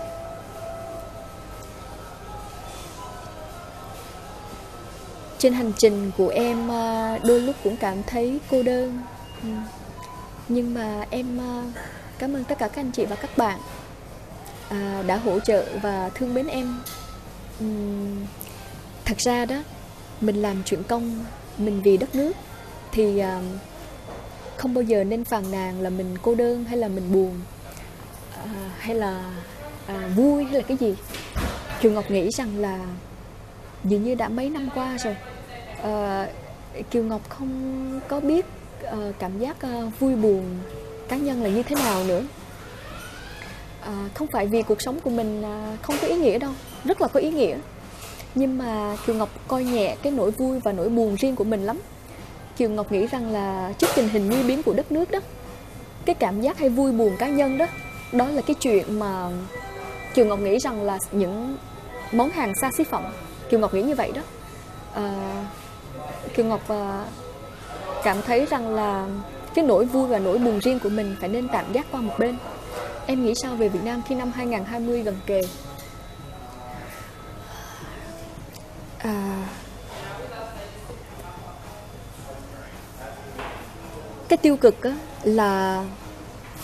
trên hành trình của em đôi lúc cũng cảm thấy cô đơn, nhưng mà em cảm ơn tất cả các anh chị và các bạn à, đã hỗ trợ và thương mến em. Thật ra đó, mình làm chuyện công, mình vì đất nước thì à, không bao giờ nên phàn nàn là mình cô đơn hay là mình buồn à, hay là à, vui hay là cái gì. Kiều Ngọc nghĩ rằng là dường như đã mấy năm qua rồi, à, Kiều Ngọc không có biết à, cảm giác à, vui buồn cá nhân là như thế nào nữa. à, Không phải vì cuộc sống của mình à, không có ý nghĩa đâu, rất là có ý nghĩa. Nhưng mà Kiều Ngọc coi nhẹ cái nỗi vui và nỗi buồn riêng của mình lắm. Kiều Ngọc nghĩ rằng là trước tình hình nguy biến của đất nước đó, cái cảm giác hay vui buồn cá nhân đó, đó là cái chuyện mà Kiều Ngọc nghĩ rằng là những món hàng xa xỉ phẩm. Kiều Ngọc nghĩ như vậy đó. à, Kiều Ngọc à, cảm thấy rằng là cái nỗi vui và nỗi buồn riêng của mình phải nên tạm gác qua một bên. Em nghĩ sao về Việt Nam khi năm hai không hai không gần kề? À, cái tiêu cực đó là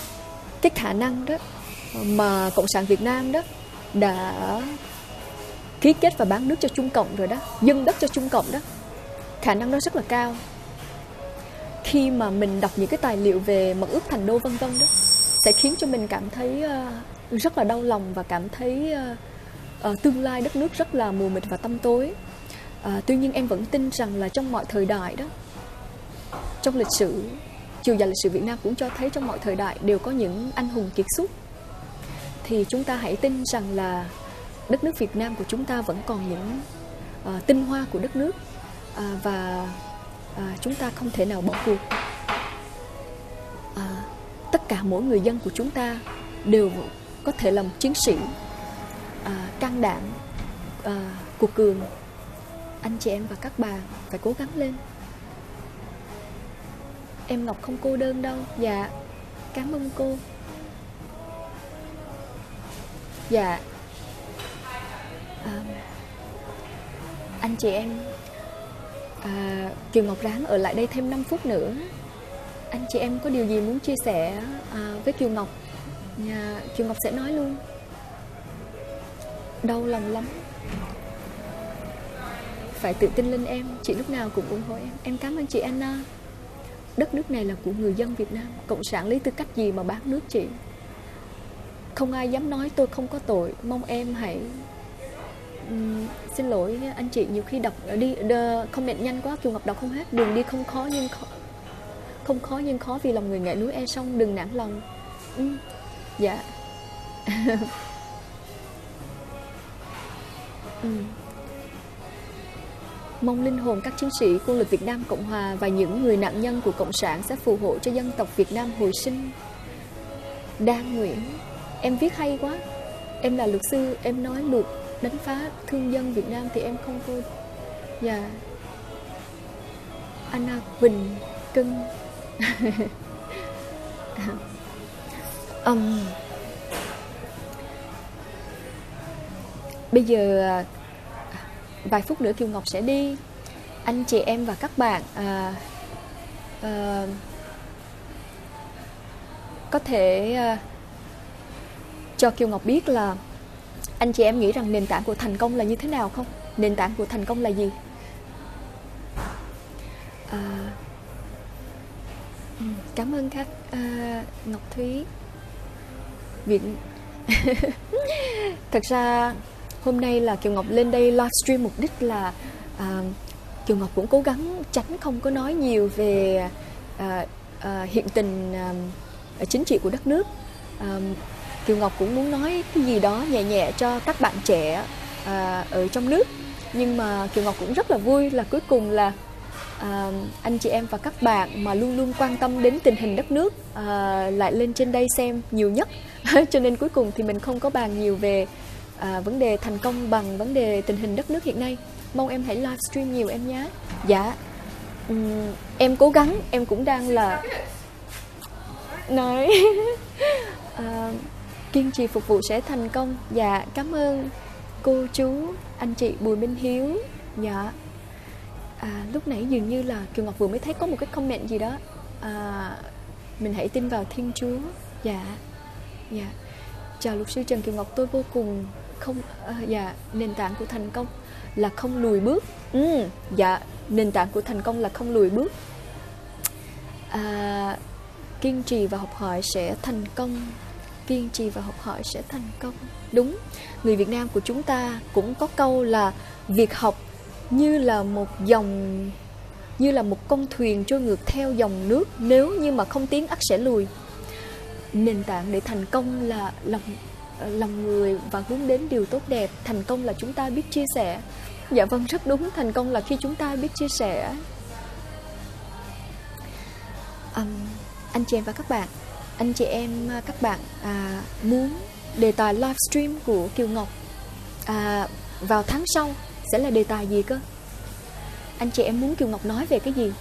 cái khả năng đó mà Cộng sản Việt Nam đó đã ký kết và bán nước cho Trung Cộng rồi đó, dâng đất cho Trung Cộng đó. Khả năng đó rất là cao. Khi mà mình đọc những cái tài liệu về mật ước thành đô vân vân đó, sẽ khiến cho mình cảm thấy uh, rất là đau lòng và cảm thấy uh, uh, tương lai đất nước rất là mù mịt và tăm tối. Uh, tuy nhiên em vẫn tin rằng là trong mọi thời đại đó, trong lịch sử, chiều dài lịch sử Việt Nam cũng cho thấy trong mọi thời đại đều có những anh hùng kiệt xuất. Thì chúng ta hãy tin rằng là đất nước Việt Nam của chúng ta vẫn còn những uh, tinh hoa của đất nước, uh, và uh, chúng ta không thể nào bỏ cuộc. Uh, tất cả mỗi người dân của chúng ta đều có thể là một chiến sĩ uh, can đảm, uh, cuộc cường. Anh chị em và các bà phải cố gắng lên. Em Ngọc không cô đơn đâu. Dạ, cảm ơn cô. Dạ, à, anh chị em, à, Kiều Ngọc ráng ở lại đây thêm năm phút nữa. Anh chị em có điều gì muốn chia sẻ à, với Kiều Ngọc, à, Kiều Ngọc sẽ nói luôn. Đau lòng lắm. Phải tự tin lên em, chị lúc nào cũng ủng hộ em. Em cảm ơn chị Anna. Đất nước này là của người dân Việt Nam. Cộng sản lấy tư cách gì mà bán nước chị? Không ai dám nói tôi không có tội. Mong em hãy uhm, xin lỗi anh chị, nhiều khi đọc đi comment nhanh quá, Kiều Ngọc đọc không hết. Đường đi không khó nhưng khó, không khó nhưng khó vì lòng người ngại núi e sông, đừng nản lòng. uhm, Dạ. uhm. Mong linh hồn các chiến sĩ quân lực Việt Nam Cộng Hòa và những người nạn nhân của Cộng sản sẽ phù hộ cho dân tộc Việt Nam hồi sinh. Đan Nguyễn, em viết hay quá. Em là luật sư, em nói luật đánh phá thương dân Việt Nam thì em không vô. Dạ. Anna Quỳnh Cưng. um, Bây giờ vài phút nữa Kiều Ngọc sẽ đi. Anh chị em và các bạn à, à, có thể à, cho Kiều Ngọc biết là anh chị em nghĩ rằng nền tảng của thành công là như thế nào không? Nền tảng của thành công là gì? À, cảm ơn các à, Ngọc Thúy Viện. Thật ra hôm nay là Kiều Ngọc lên đây livestream mục đích là à, Kiều Ngọc cũng cố gắng tránh không có nói nhiều về à, à, hiện tình à, chính trị của đất nước. à, Kiều Ngọc cũng muốn nói cái gì đó nhẹ nhẹ cho các bạn trẻ à, ở trong nước. Nhưng mà Kiều Ngọc cũng rất là vui là cuối cùng là à, anh chị em và các bạn mà luôn luôn quan tâm đến tình hình đất nước à, lại lên trên đây xem nhiều nhất. Cho nên cuối cùng thì mình không có bàn nhiều về à, vấn đề thành công bằng vấn đề tình hình đất nước hiện nay. Mong em hãy livestream nhiều em nhé. Dạ, um, em cố gắng, em cũng đang là nói à, kiên trì phục vụ sẽ thành công. Dạ, cảm ơn cô chú, anh chị Bùi Minh Hiếu. Dạ, à, lúc nãy dường như là Kiều Ngọc vừa mới thấy có một cái comment gì đó. à, Mình hãy tin vào Thiên Chúa. Dạ, dạ. Chào luật sư Trần Kiều Ngọc, tôi vô cùng không à, dạ, nền tảng của thành công là không lùi bước. ừ, Dạ, nền tảng của thành công là không lùi bước. à, Kiên trì và học hỏi sẽ thành công. Kiên trì và học hỏi sẽ thành công. Đúng, người Việt Nam của chúng ta cũng có câu là việc học như là một dòng, như là một con thuyền trôi ngược theo dòng nước, nếu như mà không tiến ắt sẽ lùi. Nền tảng để thành công là lòng lòng người và hướng đến điều tốt đẹp. Thành công là chúng ta biết chia sẻ. Dạ vâng, rất đúng, thành công là khi chúng ta biết chia sẻ. um, Anh chị em và các bạn, anh chị em các bạn à, muốn đề tài livestream của Kiều Ngọc à, vào tháng sau sẽ là đề tài gì cơ? Anh chị em muốn Kiều Ngọc nói về cái gì?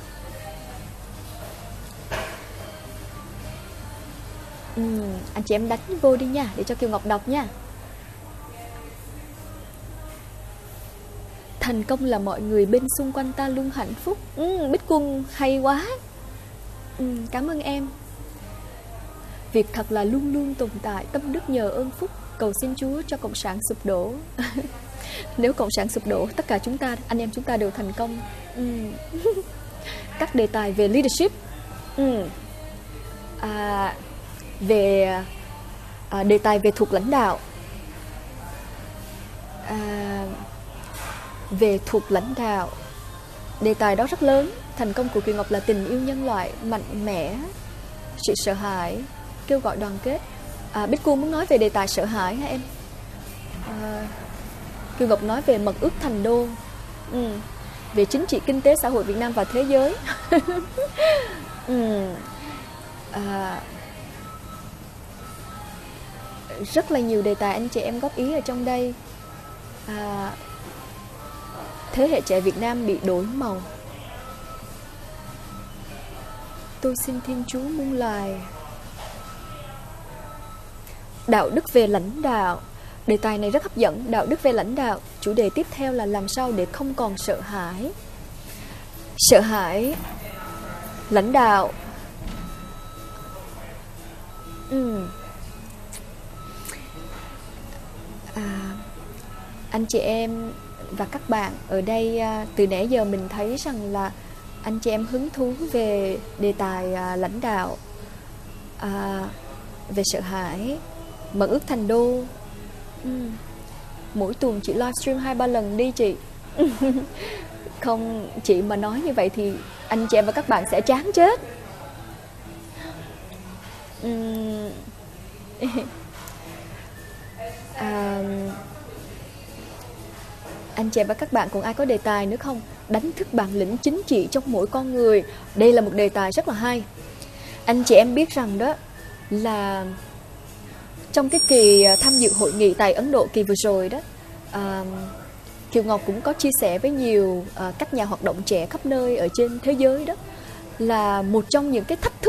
Ừ, anh chị em đánh vô đi nha, để cho Kiều Ngọc đọc nha. Thành công là mọi người bên xung quanh ta luôn hạnh phúc. ừ, Bích Quân hay quá. ừ, Cảm ơn em. Việc thật là luôn luôn tồn tại, tâm đức nhờ ơn phúc, cầu xin Chúa cho cộng sản sụp đổ. Nếu cộng sản sụp đổ, tất cả chúng ta, anh em chúng ta đều thành công. Ừ. Các đề tài về leadership, ừ. à, về à, đề tài về thuộc lãnh đạo, à, về thuộc lãnh đạo, đề tài đó rất lớn. Thành công của Kiều Ngọc là tình yêu nhân loại, mạnh mẽ, sự sợ hãi, kêu gọi đoàn kết. à, Bích Cu muốn nói về đề tài sợ hãi hả em? à, Kiều Ngọc nói về mật ước thành đô, ừ. về chính trị, kinh tế, xã hội Việt Nam và thế giới. ừ. à, Rất là nhiều đề tài anh chị em góp ý ở trong đây. à, Thế hệ trẻ Việt Nam bị đổi màu. Tôi xin Thiên Chúa muôn loài. Đạo đức về lãnh đạo. Đề tài này rất hấp dẫn. Đạo đức về lãnh đạo. Chủ đề tiếp theo là làm sao để không còn sợ hãi. Sợ hãi lãnh đạo. ừ. à, Anh chị em và các bạn ở đây, từ nãy giờ mình thấy rằng là anh chị em hứng thú về đề tài à, lãnh đạo, à, về sợ hãi, mơ ước thành đô. ừ. Mỗi tuần chị livestream hai ba lần đi chị. Không, chị mà nói như vậy thì anh chị em và các bạn sẽ chán chết. uhm. à, Anh chị và các bạn còn ai có đề tài nữa không? Đánh thức bản lĩnh chính trị trong mỗi con người. Đây là một đề tài rất là hay. Anh chị em biết rằng đó là trong cái kỳ tham dự hội nghị tại Ấn Độ kỳ vừa rồi đó, à, Kiều Ngọc cũng có chia sẻ với nhiều à, các nhà hoạt động trẻ khắp nơi ở trên thế giới đó, là một trong những cái thách thức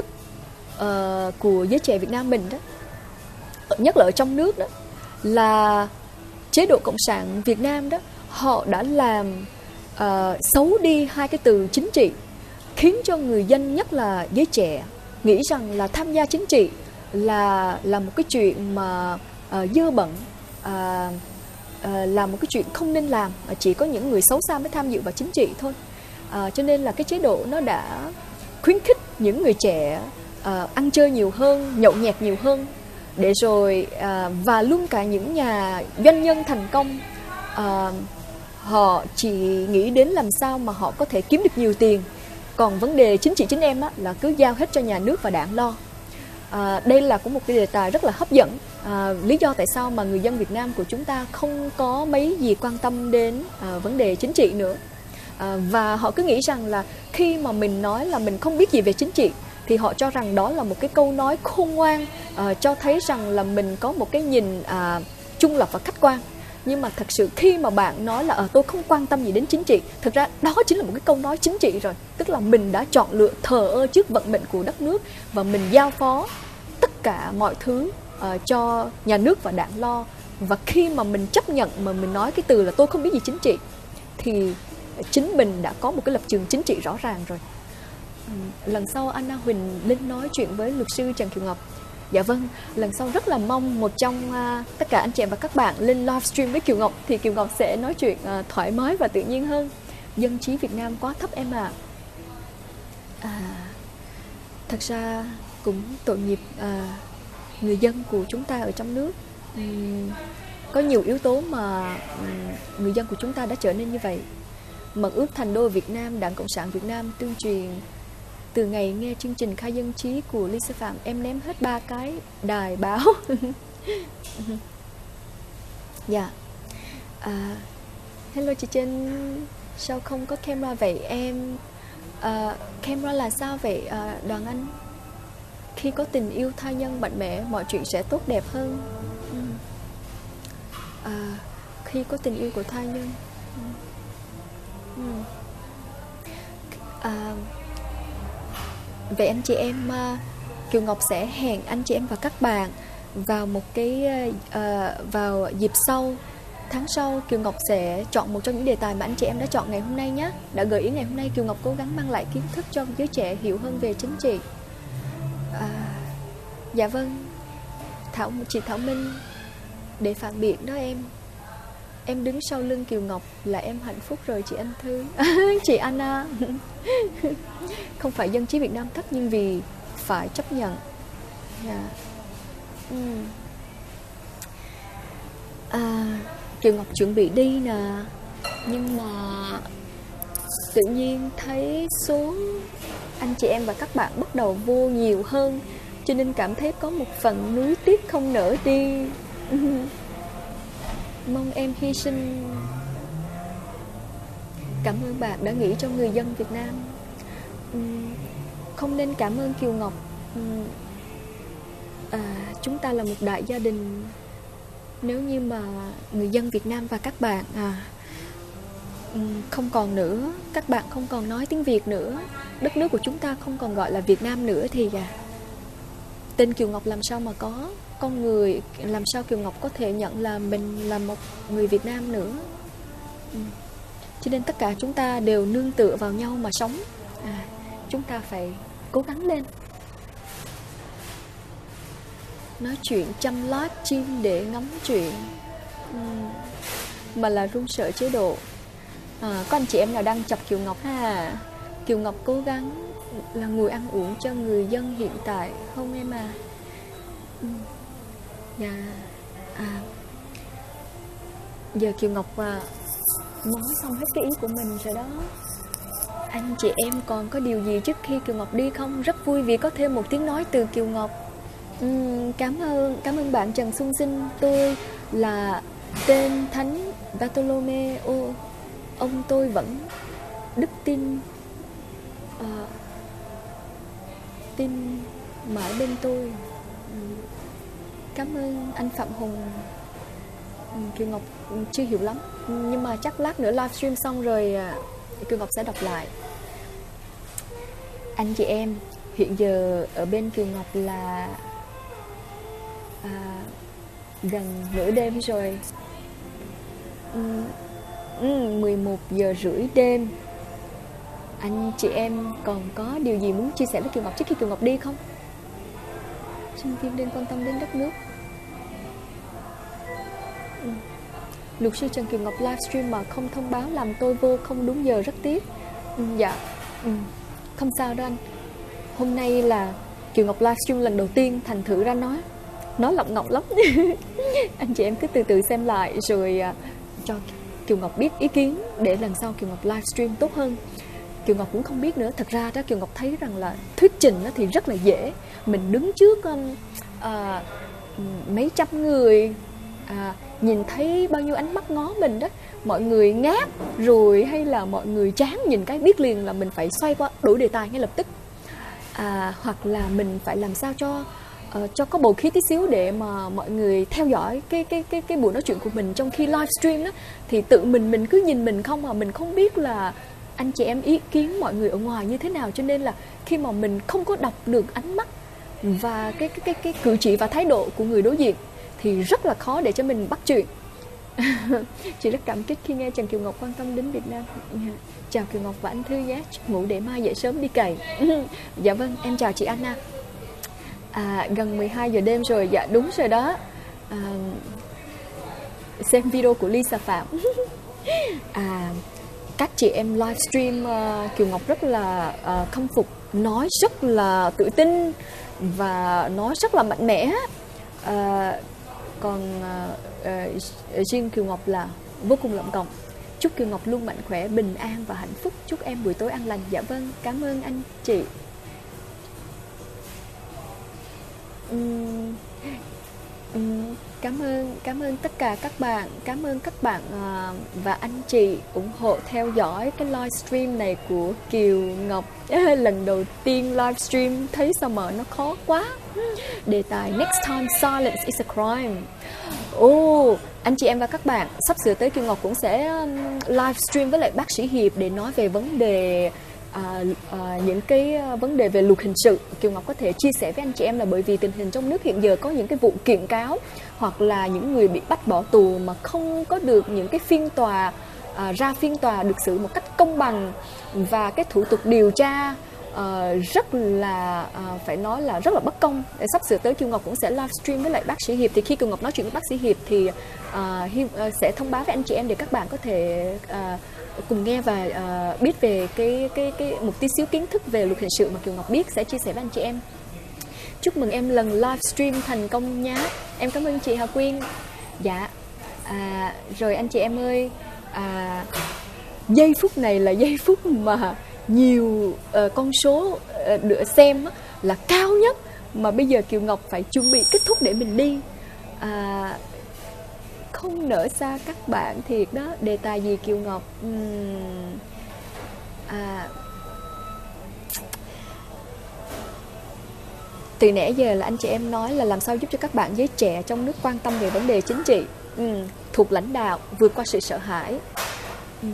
uh, của giới trẻ Việt Nam mình đó, nhất là ở trong nước đó, là chế độ Cộng sản Việt Nam đó, họ đã làm uh, xấu đi hai cái từ chính trị, khiến cho người dân, nhất là giới trẻ, nghĩ rằng là tham gia chính trị là là một cái chuyện mà uh, dơ bẩn, uh, uh, là một cái chuyện không nên làm, chỉ có những người xấu xa mới tham dự vào chính trị thôi. Uh, cho nên là cái chế độ nó đã khuyến khích những người trẻ uh, ăn chơi nhiều hơn, nhậu nhẹt nhiều hơn, để rồi uh, và luôn cả những nhà doanh nhân thành công, uh, họ chỉ nghĩ đến làm sao mà họ có thể kiếm được nhiều tiền, còn vấn đề chính trị chính em á, là cứ giao hết cho nhà nước và đảng lo. À, đây là cũng một cái đề tài rất là hấp dẫn. À, lý do tại sao mà người dân Việt Nam của chúng ta không có mấy gì quan tâm đến à, vấn đề chính trị nữa. À, và họ cứ nghĩ rằng là khi mà mình nói là mình không biết gì về chính trị thì họ cho rằng đó là một cái câu nói khôn ngoan, à, cho thấy rằng là mình có một cái nhìn à, trung lập và khách quan. Nhưng mà thật sự khi mà bạn nói là à, tôi không quan tâm gì đến chính trị, thực ra đó chính là một cái câu nói chính trị rồi. Tức là mình đã chọn lựa thờ ơ trước vận mệnh của đất nước, và mình giao phó tất cả mọi thứ uh, cho nhà nước và đảng lo. Và khi mà mình chấp nhận mà mình nói cái từ là tôi không biết gì chính trị, thì chính mình đã có một cái lập trường chính trị rõ ràng rồi. um, Lần sau Anna Huỳnh lên nói chuyện với luật sư Trần Kiều Ngọc. Dạ vâng, lần sau rất là mong một trong uh, tất cả anh chị em và các bạn lên livestream với Kiều Ngọc, thì Kiều Ngọc sẽ nói chuyện uh, thoải mái và tự nhiên hơn. Dân trí Việt Nam quá thấp em ạ. à. à, Thật ra cũng tội nghiệp à, người dân của chúng ta ở trong nước. uhm, Có nhiều yếu tố mà um, người dân của chúng ta đã trở nên như vậy. Mật ước thành đô Việt Nam, Đảng Cộng sản Việt Nam tuyên truyền. Từ ngày nghe chương trình Khai Dân Trí của Lisa Phạm, em ném hết ba cái đài báo. Dạ. yeah. à, Hello chị Trinh, sao không có camera vậy em? À, camera là sao vậy à, Đoàn Anh? Khi có tình yêu tha nhân mạnh mẽ, mọi chuyện sẽ tốt đẹp hơn. ừ. à, Khi có tình yêu của tha nhân. ừ. Ừ. À, vậy anh chị em, uh, Kiều Ngọc sẽ hẹn anh chị em và các bạn vào một cái uh, vào dịp sau, tháng sau, Kiều Ngọc sẽ chọn một trong những đề tài mà anh chị em đã chọn ngày hôm nay nhé. Đã gợi ý ngày hôm nay, Kiều Ngọc cố gắng mang lại kiến thức cho giới trẻ hiểu hơn về chính trị. à, Dạ vâng, Thảo, chị Thảo Minh để phản biện đó em. Em đứng sau lưng Kiều Ngọc là em hạnh phúc rồi chị Anh Thư. Chị Anna. Không phải dân trí Việt Nam thất, nhưng vì phải chấp nhận. Yeah. Ừ. À, Kiều Ngọc chuẩn bị đi nè, nhưng mà tự nhiên thấy số anh chị em và các bạn bắt đầu vô nhiều hơn, cho nên cảm thấy có một phần nuối tiếc không nỡ đi. Mong em hy sinh. Cảm ơn bạn đã nghĩ cho người dân Việt Nam. Không nên cảm ơn Kiều Ngọc. À, chúng ta là một đại gia đình. Nếu như mà người dân Việt Nam và các bạn à, không còn nữa, các bạn không còn nói tiếng Việt nữa, đất nước của chúng ta không còn gọi là Việt Nam nữa thì à, tên Kiều Ngọc làm sao mà có, con người làm sao Kiều Ngọc có thể nhận là mình là một người Việt Nam nữa. Ừ. Cho nên tất cả chúng ta đều nương tựa vào nhau mà sống. À, chúng ta phải cố gắng lên. Nói chuyện chăm lót chim để ngắm chuyện, ừ. mà là run sợ chế độ. À, có anh chị em nào đang chọc Kiều Ngọc ha? Kiều Ngọc cố gắng là nguồn ăn uống cho người dân hiện tại không em à? Ừ. Dạ. À, giờ Kiều Ngọc à, nói xong hết cái ý của mình rồi đó. Anh chị em còn có điều gì trước khi Kiều Ngọc đi không? Rất vui vì có thêm một tiếng nói từ Kiều Ngọc. uhm, Cảm ơn Cảm ơn bạn Trần Xuân Sinh. Tôi là tên Thánh Bartolomeo. Ông tôi vẫn đức tin à, tin mãi bên tôi. uhm, Cảm ơn anh Phạm Hùng. uhm, Kiều Ngọc chưa hiểu lắm, nhưng mà chắc lát nữa livestream xong rồi Kiều Ngọc sẽ đọc lại. Anh chị em, hiện giờ ở bên Kiều Ngọc là à, gần nửa đêm rồi. uhm, uhm, mười một giờ rưỡi đêm. Anh chị em còn có điều gì muốn chia sẻ với Kiều Ngọc trước khi Kiều Ngọc đi không? Sinh viên nên quan tâm đến đất nước. uhm. Luật sư Trần Kiều Ngọc livestream mà không thông báo làm tôi vô không đúng giờ rất tiếc. uhm, Dạ uhm. Không sao đâu anh. Hôm nay là Kiều Ngọc livestream lần đầu tiên, thành thử ra nói Nói lọng ngọng lắm. Anh chị em cứ từ từ xem lại rồi uh, cho Kiều Ngọc biết ý kiến để lần sau Kiều Ngọc livestream tốt hơn. Kiều Ngọc cũng không biết nữa. Thật ra đó, Kiều Ngọc thấy rằng là thuyết trình thì rất là dễ. Mình đứng trước um, uh, mấy trăm người, à, nhìn thấy bao nhiêu ánh mắt ngó mình đó, mọi người ngáp rồi hay là mọi người chán nhìn cái biết liền là mình phải xoay qua đổi đề tài ngay lập tức. À, hoặc là mình phải làm sao cho uh, cho có bầu khí tí xíu để mà mọi người theo dõi cái cái cái cái buổi nói chuyện của mình trong khi livestream đó, thì tự mình mình cứ nhìn mình không, mà mình không biết là anh chị em ý kiến mọi người ở ngoài như thế nào, cho nên là khi mà mình không có đọc được ánh mắt và cái cái cái cái cử chỉ và thái độ của người đối diện thì rất là khó để cho mình bắt chuyện. Chị rất cảm kích khi nghe Trần Kiều Ngọc quan tâm đến Việt Nam. Chào Kiều Ngọc và anh Thư nhé, ngủ để mai dậy sớm đi cày. Dạ vâng, em chào chị Anna. À, gần mười hai giờ đêm rồi. Dạ đúng rồi đó. À, xem video của Lisa Phạm. À, các chị em livestream uh, Kiều Ngọc rất là uh, khâm phục, nói rất là tự tin và nói rất là mạnh mẽ. Uh, còn uh, uh, riêng Kiều Ngọc là vô cùng lộng cộng. Chúc Kiều Ngọc luôn mạnh khỏe, bình an và hạnh phúc. Chúc em buổi tối an lành. Dạ vâng, cảm ơn anh chị. uhm, uhm, Cảm ơn, cảm ơn tất cả các bạn. Cảm ơn các bạn uh, và anh chị ủng hộ theo dõi cái livestream này của Kiều Ngọc. Lần đầu tiên livestream thấy sao mà nó khó quá. Đề tài Next time silence is a crime. Ồ, oh, anh chị em và các bạn, sắp sửa tới Kiều Ngọc cũng sẽ livestream với lại bác sĩ Hiệp để nói về vấn đề À, à, những cái vấn đề về luật hình sự. Kiều Ngọc có thể chia sẻ với anh chị em là bởi vì tình hình trong nước hiện giờ có những cái vụ kiện cáo hoặc là những người bị bắt bỏ tù mà không có được những cái phiên tòa à, ra phiên tòa được xử một cách công bằng, và cái thủ tục điều tra uh, rất là uh, phải nói là rất là bất công. Để sắp sửa tới Kiều Ngọc cũng sẽ livestream với lại bác sĩ Hiệp, thì khi Kiều Ngọc nói chuyện với bác sĩ Hiệp thì uh, Hiệp uh, sẽ thông báo với anh chị em để các bạn có thể uh, cùng nghe và uh, biết về cái cái cái một tí xíu kiến thức về luật hình sự mà Kiều Ngọc biết, sẽ chia sẻ với anh chị em. Chúc mừng em lần livestream thành công nhá. Em cảm ơn chị Hà Quyên. Dạ. À, rồi anh chị em ơi, à, giây phút này là giây phút mà nhiều uh, con số uh, được xem uh, là cao nhất, mà bây giờ Kiều Ngọc phải chuẩn bị kết thúc để mình đi. À, không nỡ xa các bạn thiệt đó. Đề tài gì Kiều Ngọc? Uhm, à, từ nãy giờ là anh chị em nói là làm sao giúp cho các bạn giới trẻ trong nước quan tâm về vấn đề chính trị, ừ, thuộc lãnh đạo, vượt qua sự sợ hãi. Ừ.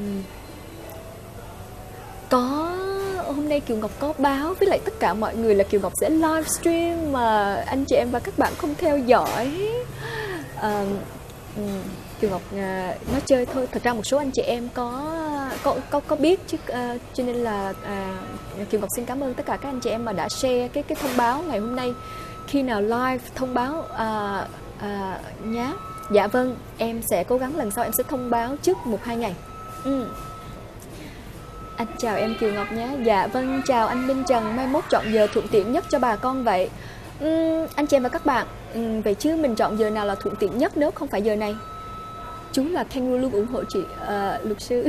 Có hôm nay Kiều Ngọc có báo với lại tất cả mọi người là Kiều Ngọc sẽ livestream mà anh chị em và các bạn không theo dõi. À, ừ, Kiều Ngọc à, nói chơi thôi. Thật ra một số anh chị em có có có, có biết chứ, à, cho nên là à, Kiều Ngọc xin cảm ơn tất cả các anh chị em mà đã share cái cái thông báo ngày hôm nay. Khi nào live thông báo à, à, nhé. Dạ vâng, em sẽ cố gắng lần sau em sẽ thông báo trước một hai ngày. Ừ. Anh chào em Kiều Ngọc nhé. Dạ vâng, chào anh Minh Trần. Mai mốt chọn giờ thuận tiện nhất cho bà con vậy. Uhm, anh chị em và các bạn, uhm, vậy chứ mình chọn giờ nào là thuận tiện nhất nếu không phải giờ này? Chú là Kangaroo luôn ủng hộ chị, uh, luật sư.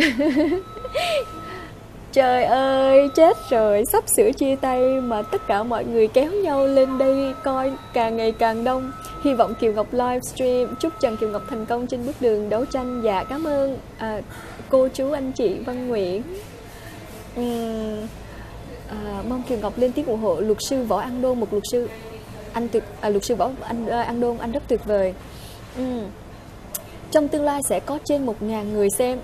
Trời ơi, chết rồi, sắp sửa chia tay mà tất cả mọi người kéo nhau lên đây coi càng ngày càng đông. Hy vọng Kiều Ngọc livestream. Chúc Trần Kiều Ngọc thành công trên bước đường đấu tranh. Dạ cảm ơn à, cô chú anh chị Văn Nguyễn. uhm, à, Mong Kiều Ngọc lên tiếng ủng hộ luật sư Võ An Đôn, một luật sư anh tuyệt à, luật sư Võ anh à, An Đôn, anh rất tuyệt vời. uhm. Trong tương lai sẽ có trên một ngàn người xem.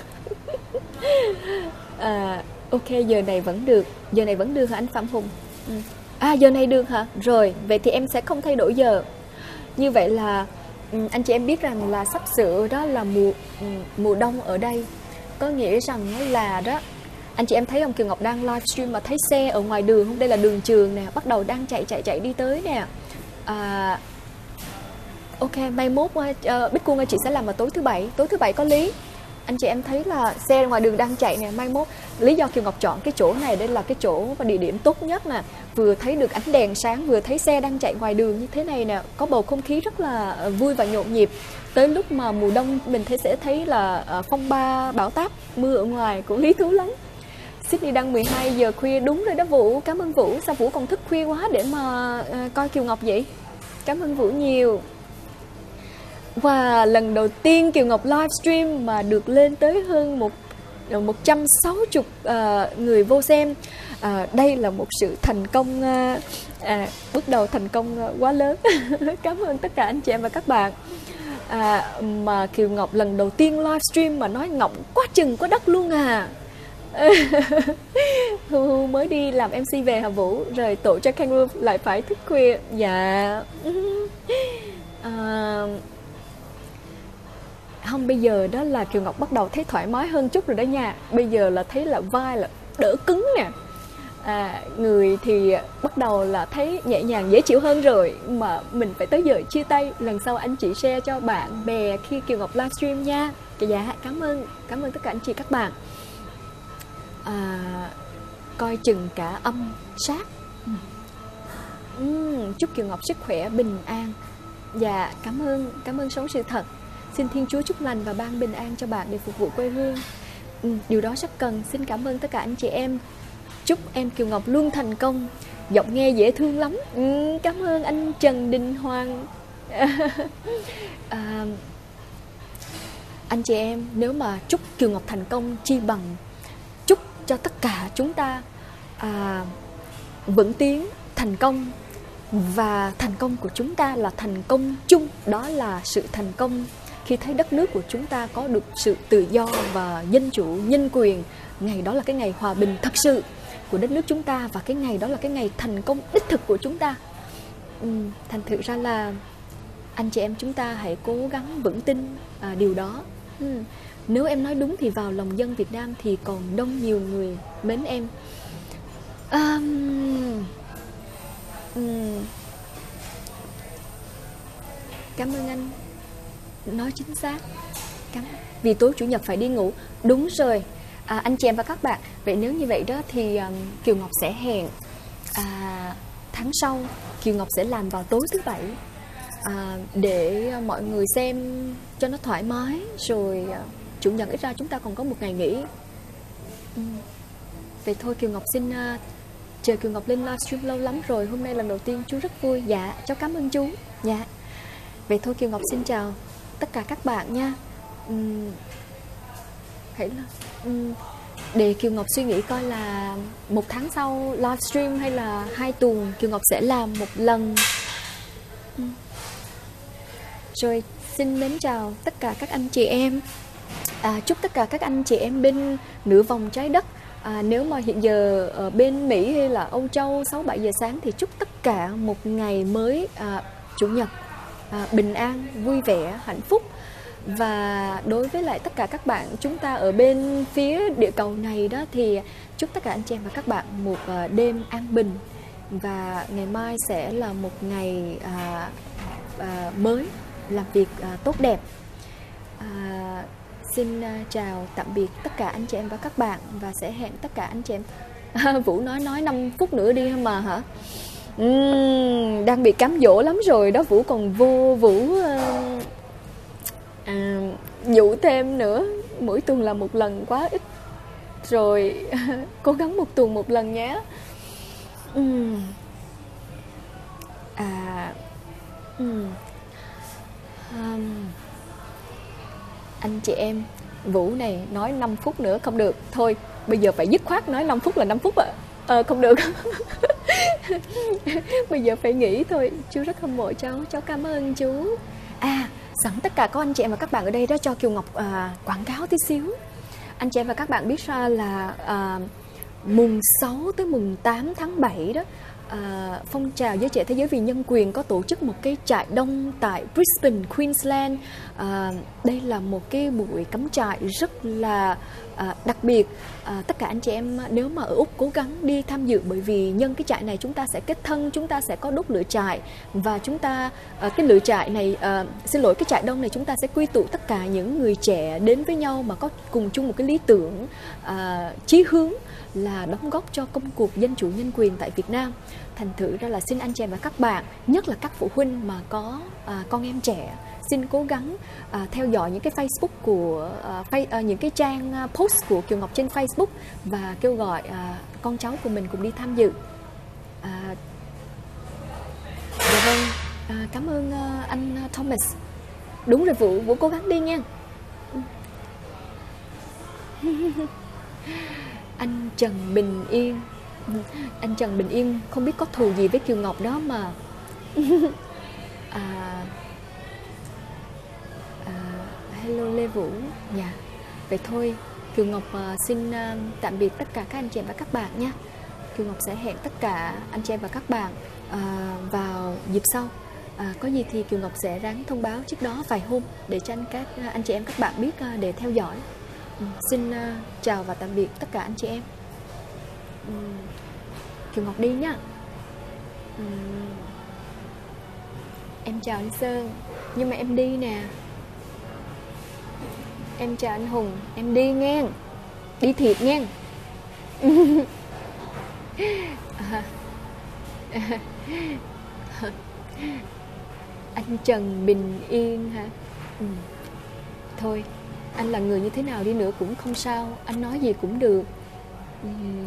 À, ok, giờ này vẫn được. Giờ này vẫn được hả anh Phạm Hùng? Ừ. À, giờ này được hả? Rồi, vậy thì em sẽ không thay đổi giờ. Như vậy là anh chị em biết rằng là sắp sửa đó là mùa mùa đông ở đây. Có nghĩa rằng là đó, anh chị em thấy ông Kiều Ngọc đang livestream mà thấy xe ở ngoài đường không? Đây là đường trường nè, bắt đầu đang chạy chạy chạy đi tới nè. À, ok, mai mốt uh, Bích Cuông ơi, chị sẽ làm vào tối thứ bảy. Tối thứ bảy có lý. Anh chị em thấy là xe ngoài đường đang chạy nè. Mai mốt lý do Kiều Ngọc chọn cái chỗ này, đây là cái chỗ và địa điểm tốt nhất nè. Vừa thấy được ánh đèn sáng, vừa thấy xe đang chạy ngoài đường như thế này nè. Có bầu không khí rất là vui và nhộn nhịp. Tới lúc mà mùa đông mình thấy sẽ thấy là phong ba bão táp, mưa ở ngoài cũng lý thú lắm. Sydney đăng mười hai giờ khuya, đúng rồi đó Vũ. Cảm ơn Vũ. Sao Vũ còn thức khuya quá để mà uh, coi Kiều Ngọc vậy? Cảm ơn Vũ nhiều. Và lần đầu tiên Kiều Ngọc livestream mà được lên tới hơn một một trăm sáu mươi uh, người vô xem. Uh, đây là một sự thành công, uh, uh, bước đầu thành công uh, quá lớn. Cảm ơn tất cả anh chị em và các bạn. À, mà Kiều Ngọc lần đầu tiên livestream mà nói ngọng quá chừng quá đất luôn à. Hu Hu mới đi làm em xê về hả Vũ? Rồi tổ cho Kangaroo lại phải thức khuya. Dạ. À, không, bây giờ đó là Kiều Ngọc bắt đầu thấy thoải mái hơn chút rồi đó nha. Bây giờ là thấy là vai là đỡ cứng nè. À, người thì bắt đầu là thấy nhẹ nhàng dễ chịu hơn rồi. Mà mình phải tới giờ chia tay. Lần sau anh chị share cho bạn bè khi Kiều Ngọc livestream nha. Dạ, cảm ơn. Cảm ơn tất cả anh chị các bạn. À, coi chừng cả âm sát. uhm, Chúc Kiều Ngọc sức khỏe bình an. Dạ, cảm ơn. Cảm ơn Sống Sự Thật. Xin Thiên Chúa chúc lành và ban bình an cho bạn để phục vụ quê hương. ừ, Điều đó rất cần. Xin cảm ơn tất cả anh chị em. Chúc em Kiều Ngọc luôn thành công. Giọng nghe dễ thương lắm. ừ, Cảm ơn anh Trần Đình Hoàng. à, Anh chị em, nếu mà chúc Kiều Ngọc thành công chi bằng chúc cho tất cả chúng ta à, vững tiến, thành công. Và thành công của chúng ta là thành công chung. Đó là sự thành công khi thấy đất nước của chúng ta có được sự tự do và dân chủ, nhân quyền. Ngày đó là cái ngày hòa bình thật sự của đất nước chúng ta. Và cái ngày đó là cái ngày thành công đích thực của chúng ta. ừ, Thành thử ra là anh chị em chúng ta hãy cố gắng vững tin à, điều đó. ừ. Nếu em nói đúng thì vào lòng dân Việt Nam thì còn đông nhiều người mến em. Um, um, cảm ơn anh. Nói chính xác. Cảm vì tối chủ nhật phải đi ngủ. Đúng rồi. À, anh chị em và các bạn, vậy nếu như vậy đó thì um, Kiều Ngọc sẽ hẹn à, tháng sau Kiều Ngọc sẽ làm vào tối thứ bảy, à, để mọi người xem cho nó thoải mái. Rồi à, chủ nhật ít ra chúng ta còn có một ngày nghỉ. ừ. Vậy thôi Kiều Ngọc xin uh, chờ Kiều Ngọc lên livestream lâu lắm rồi. Hôm nay lần đầu tiên chú rất vui. Dạ, cháu cảm ơn chú. Dạ. Vậy thôi Kiều Ngọc xin chào tất cả các bạn nha. uhm, Hãy là uhm, để Kiều Ngọc suy nghĩ coi là một tháng sau livestream hay là hai tuần Kiều Ngọc sẽ làm một lần. uhm. Rồi xin mến chào tất cả các anh chị em. à, Chúc tất cả các anh chị em bên nửa vòng trái đất, à, nếu mà hiện giờ ở bên Mỹ hay là Âu Châu sáu bảy giờ sáng thì chúc tất cả một ngày mới à, chủ nhật à, bình an, vui vẻ, hạnh phúc. Và đối với lại tất cả các bạn chúng ta ở bên phía địa cầu này đó thì chúc tất cả anh chị em và các bạn một à, đêm an bình. Và ngày mai sẽ là một ngày à, à, mới làm việc à, tốt đẹp. à, Xin à, chào tạm biệt tất cả anh chị em và các bạn. Và sẽ hẹn tất cả anh chị em. Vũ nói nói năm phút nữa đi mà hả? Uhm, đang bị cám dỗ lắm rồi đó. Vũ còn vô Vũ uh, à, dụ thêm nữa. Mỗi tuần là một lần quá ít rồi. Cố gắng một tuần một lần nhé. uhm. À uhm. um, Anh chị em, Vũ này nói năm phút nữa không được. Thôi bây giờ phải dứt khoát nói năm phút là năm phút ạ. à. Ờ không được. Bây giờ phải nghỉ thôi. Chú rất hâm mộ cháu. Cháu cảm ơn chú. À sẵn tất cả các anh chị em và các bạn ở đây đó cho Kiều Ngọc à, quảng cáo tí xíu. Anh chị em và các bạn biết ra là à, mùng sáu tới mùng tám tháng bảy đó, à, phong trào giới trẻ thế giới vì nhân quyền có tổ chức một cái trại đông tại Brisbane, Queensland. à, Đây là một cái buổi cắm trại rất là à, đặc biệt. à, Tất cả anh chị em nếu mà ở Úc cố gắng đi tham dự, bởi vì nhân cái trại này chúng ta sẽ kết thân, chúng ta sẽ có đốt lửa trại. Và chúng ta, à, cái lửa trại này, à, xin lỗi cái trại đông này chúng ta sẽ quy tụ tất cả những người trẻ đến với nhau mà có cùng chung một cái lý tưởng, à, chí hướng là đóng góp cho công cuộc dân chủ nhân quyền tại Việt Nam. Thành thử ra là xin anh chị em và các bạn, nhất là các phụ huynh mà có à, con em trẻ, xin cố gắng à, theo dõi những cái Facebook của à, face, à, những cái trang à, post của Kiều Ngọc trên Facebook và kêu gọi à, con cháu của mình cùng đi tham dự. À, dạ vâng, à, cảm ơn à, anh Thomas. Đúng rồi Vũ, Vũ cố gắng đi nha. Anh Trần Bình Yên. Anh Trần Bình Yên không biết có thù gì với Kiều Ngọc đó mà. à, à, Hello Lê Vũ. Dạ. Vậy thôi Kiều Ngọc uh, xin uh, tạm biệt tất cả các anh chị em và các bạn nha. Kiều Ngọc sẽ hẹn tất cả anh chị em và các bạn uh, vào dịp sau. À, có gì thì Kiều Ngọc sẽ ráng thông báo trước đó vài hôm để cho anh, các, anh chị em các bạn biết uh, để theo dõi. Ừ, xin uh, chào và tạm biệt tất cả anh chị em. Ừ, Kiều Ngọc đi nhá. Ừ, em chào anh Sơn, nhưng mà em đi nè. Em chào anh Hùng, em đi nghe, đi thiệt nghe. à, à, anh Trần Bình Yên hả? Ừ. Thôi anh là người như thế nào đi nữa cũng không sao, anh nói gì cũng được. uhm,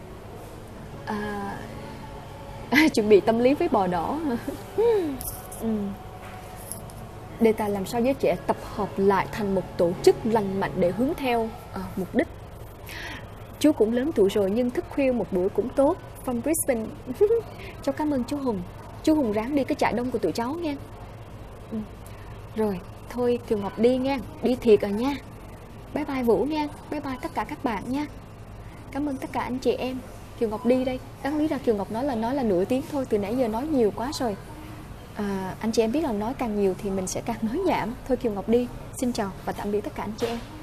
à, Chuẩn bị tâm lý với bò đỏ. uhm. Đề tài làm sao giới trẻ tập hợp lại thành một tổ chức lành mạnh để hướng theo à, mục đích. Chú cũng lớn tuổi rồi nhưng thức khuya một buổi cũng tốt. From Brisbane. Cháu cảm ơn chú Hùng. Chú Hùng ráng đi cái trại đông của tụi cháu nghe. uhm. Rồi thôi Kiều Ngọc đi nha, đi thiệt rồi nha. Bye bye Vũ nha, bye bye tất cả các bạn nha. Cảm ơn tất cả anh chị em. Kiều Ngọc đi đây. Đáng lý ra Kiều Ngọc nói là nói là nửa tiếng thôi, từ nãy giờ nói nhiều quá rồi. à, Anh chị em biết là nói càng nhiều thì mình sẽ càng nói nhảm. Thôi Kiều Ngọc đi. Xin chào và tạm biệt tất cả anh chị em.